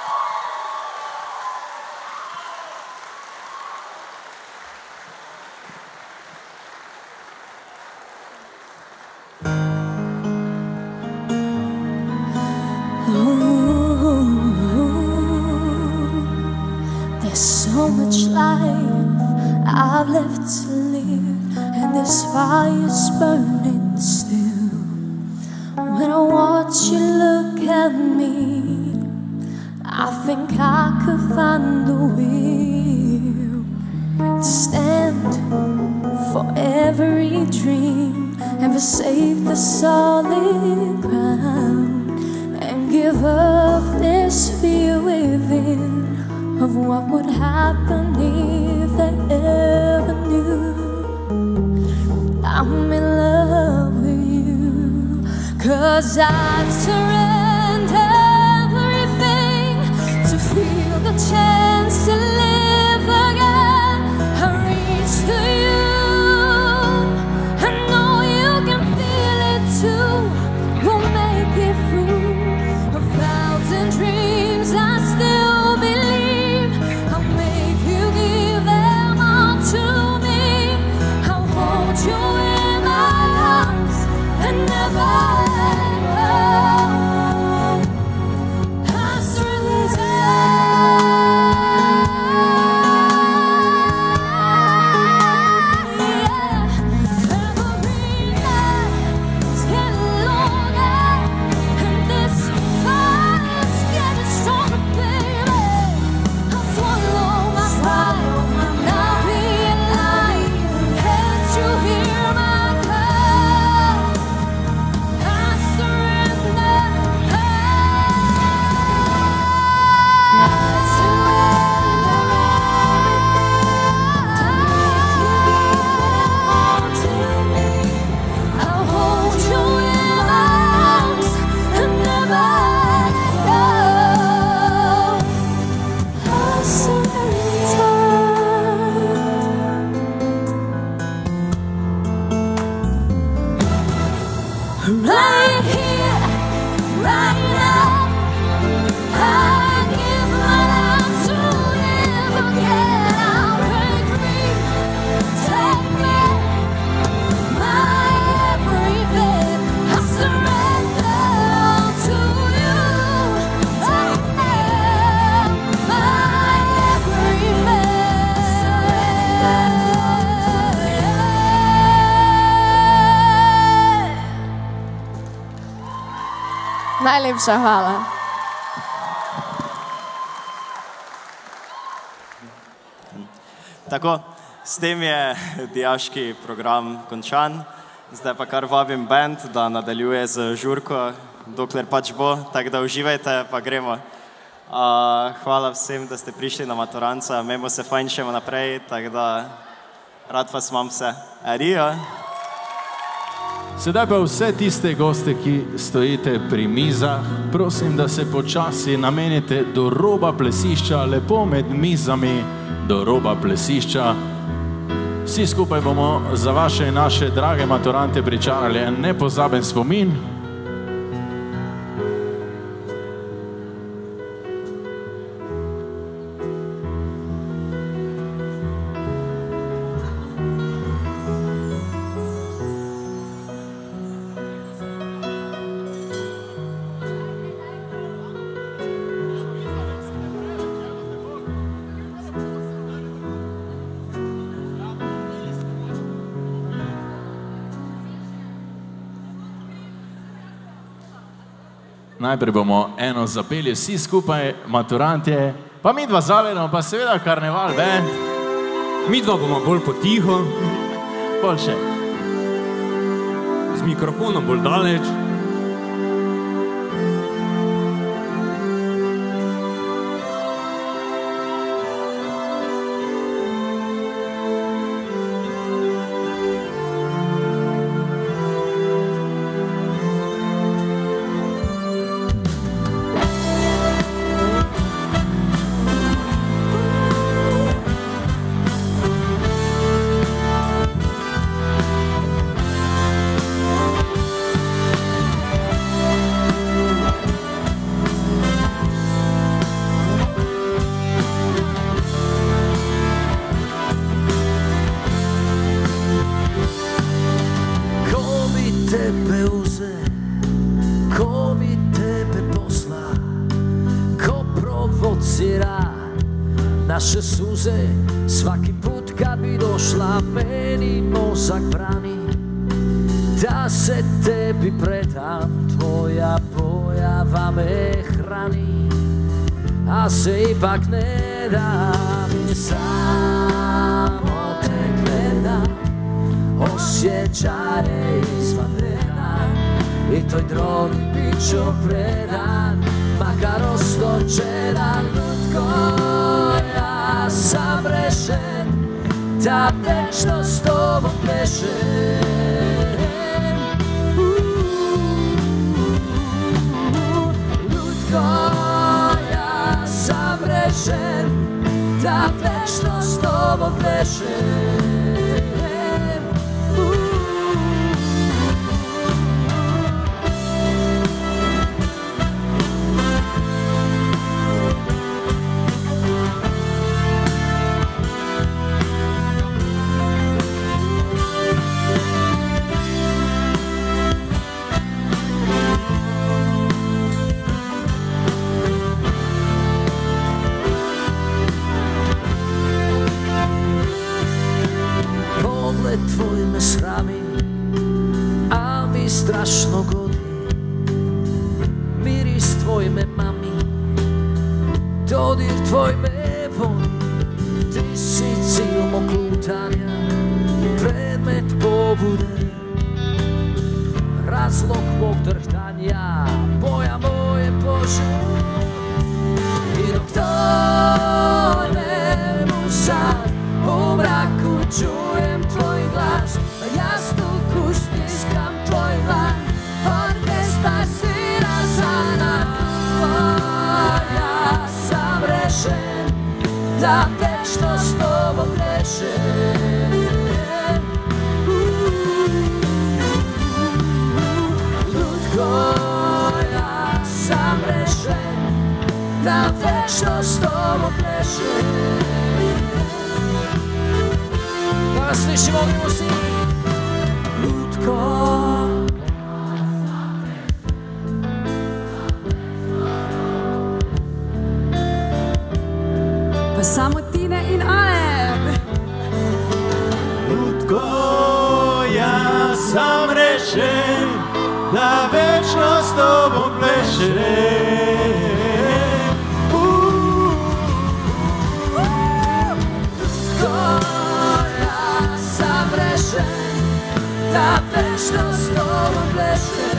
There's so much life I've left to live, and this fire's burning still. When I watch you look at me, I think I could find the will to stand for every dream and forsake the solid ground and give up this fear within of what would happen if they ever knew I'm in love with you. 'Cause I'd surrender everything to feel the chance to live again. I reach to you, I know you can feel it too. We'll make it through 1,000 dreams. I still believe I'll make you give them all to me. I'll hold you in my arms and never let go. Najlepša hvala. Tako, s tem je dijaški program končan. Zdaj pa kar vabim band, da nadaljuje z žurko, dokler pač bo, tako da uživajte, pa gremo. Hvala vsem, da ste prišli na maturanca, imamo se fajn še naprej, tako da rad vas imam vse. Adijo! Sedaj pa vse tiste goste, ki stojite pri mizah, prosim, da se počasi namenite do roba plesišča, lepo med mizami do roba plesišča. Vsi skupaj bomo za vaše in naše drage maturante pričarali en nepozaben spomin. Najprej bomo eno zapeli vsi skupaj, maturantje, pa midva zavedamo, pa seveda karneval band. Midva bomo bolj potiho. Boljše. Z mikrofonom bolj daleč. Naše suze svaki put kad bi došla meni mozak brani da se tebi predam, tvoja pojava me hrani, a se ipak ne da mi samo te gledam, osjećaje izvanredan i toj drogi bit ću predan, makar ostočedan lutko. Ja sam rešen da večno s tobom plešem. Lutko, ja sam rešen da večno s tobom plešem. Tvoj me srami, a mi strašno godi. Miris tvoj me mami, dodir tvoj me voli. Ti si cilj mog lutanja, predmet pobude, razlog mog drhtanja, boja moje Bože. I dok tonem u san, u mraku čujem tvoj glas, na jastuku stiskam tvoj dlan, orkestar svira za nas. Ja sam rešen da večno s tobom plešem. Lutko, ja sam rešen da večno s tobom plešem. Da slišimo gremo svi. Lutko, Pa samo Tine in Alem. Lutko, ja sam rešen da večno s tobom plešem. Da večno s tobom pleše.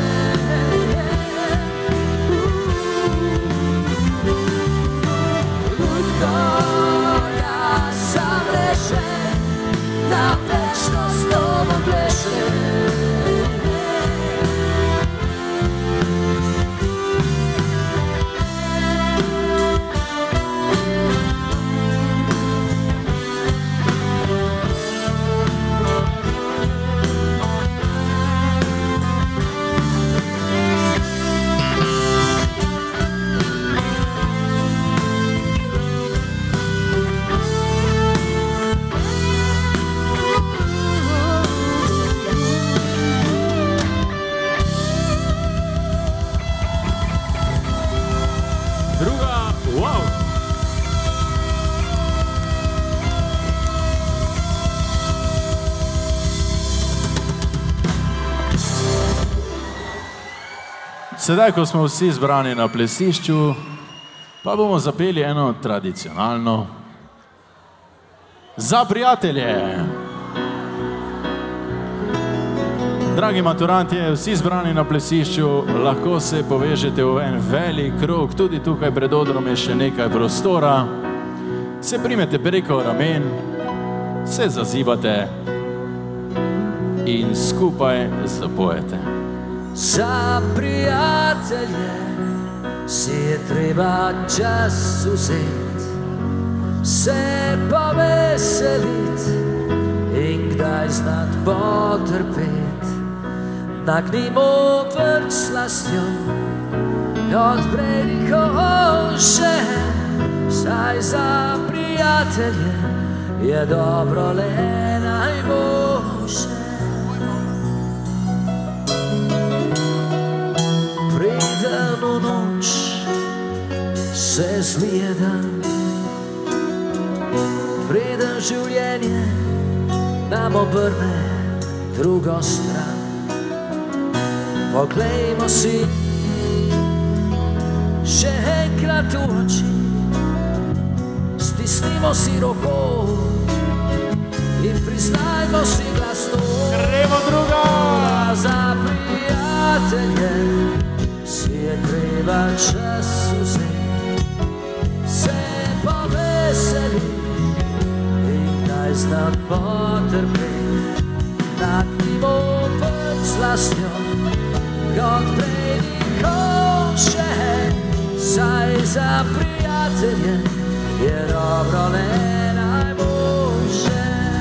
Lutko, ja sam rešen, da večno s tobom pleše. Sedaj, ko smo vsi zbrani na plesišču, pa bomo zapeli eno tradicionalno Za prijatelje. Dragi maturantje, vsi zbrani na plesišču, lahko se povežete v en velik krog, tudi tukaj pred odrom je še nekaj prostora. Se primete preko ramen, se zazibate in skupaj zapojete. Za prijatelje si je treba čas vzeti, se poveseliti in kdaj znati potrpeti. Nagnimo vrč slastjo, odprej nihov še, saj za prijatelje je dobro le najboljše. Preden v noč se zmije dan, preden življenje nam obrne drugo stran, poglejmo si še enkrat v oči, stisnimo si roko in priznajmo si glasno. Gremo druga! Za prijatelje si je treba čas vzeti, se poveseliti in kdaj znati potrpeti. Nagnimo vrč slastjo, kot prej nikoli še, saj za prijatelje je dobro le najboljše.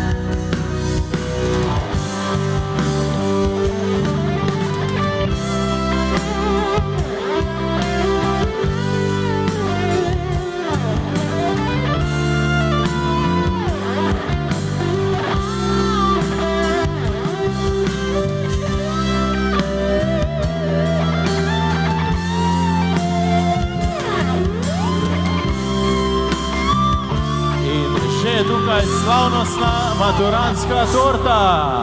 Tukaj slavnostna maturantska torta.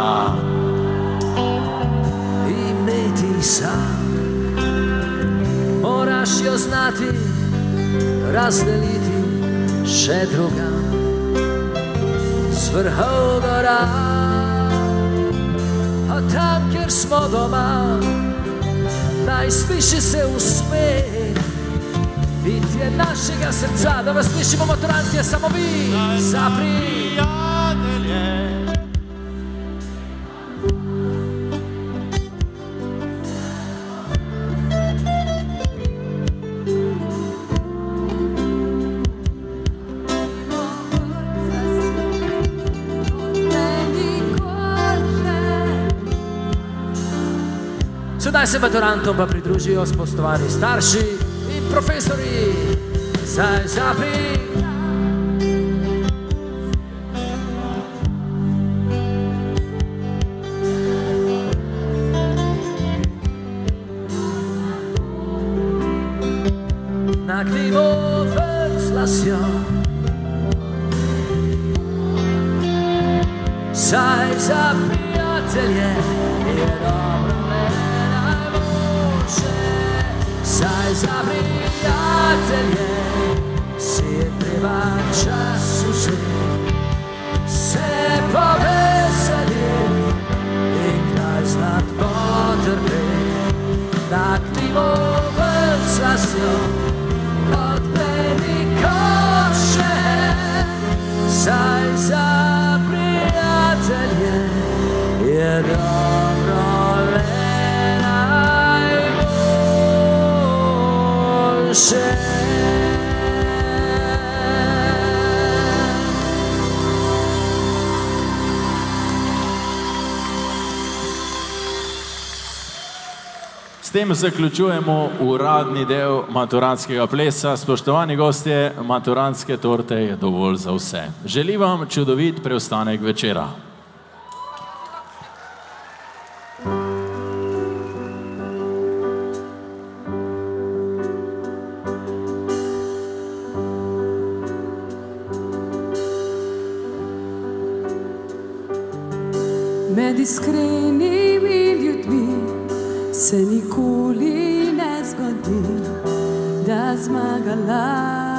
Imeti sam, moraš jo znati razdeliti še drugam. Z vrhov gora, a tam, kjer smo doma, naj sliši se uspeh. Bitje našega srca, da vas slišimo maturantje, samo vi, za prijatelje. Sedaj se maturantom pa pridružijo spoštovani starši in profesori. Zdaj zapri. Nagnimo vrč slasjo, saj za prijatelje je dobro le najboljše. Saj za prijatelje si je treba čas vzeti, se poveseliti in kaj znat potrpeti. Taknimo ven s lasjo, odpeni koše, saj za prijatelje je dobro le najboljše. S tem zaključujemo uradni del maturantskega plesa. Spoštovani gostje, maturantske torte je dovolj za vse. Želim vam čudovit preostanek večera. Med iskrenimi ljudmi se nikoli ne zgodi, da zmaga laž.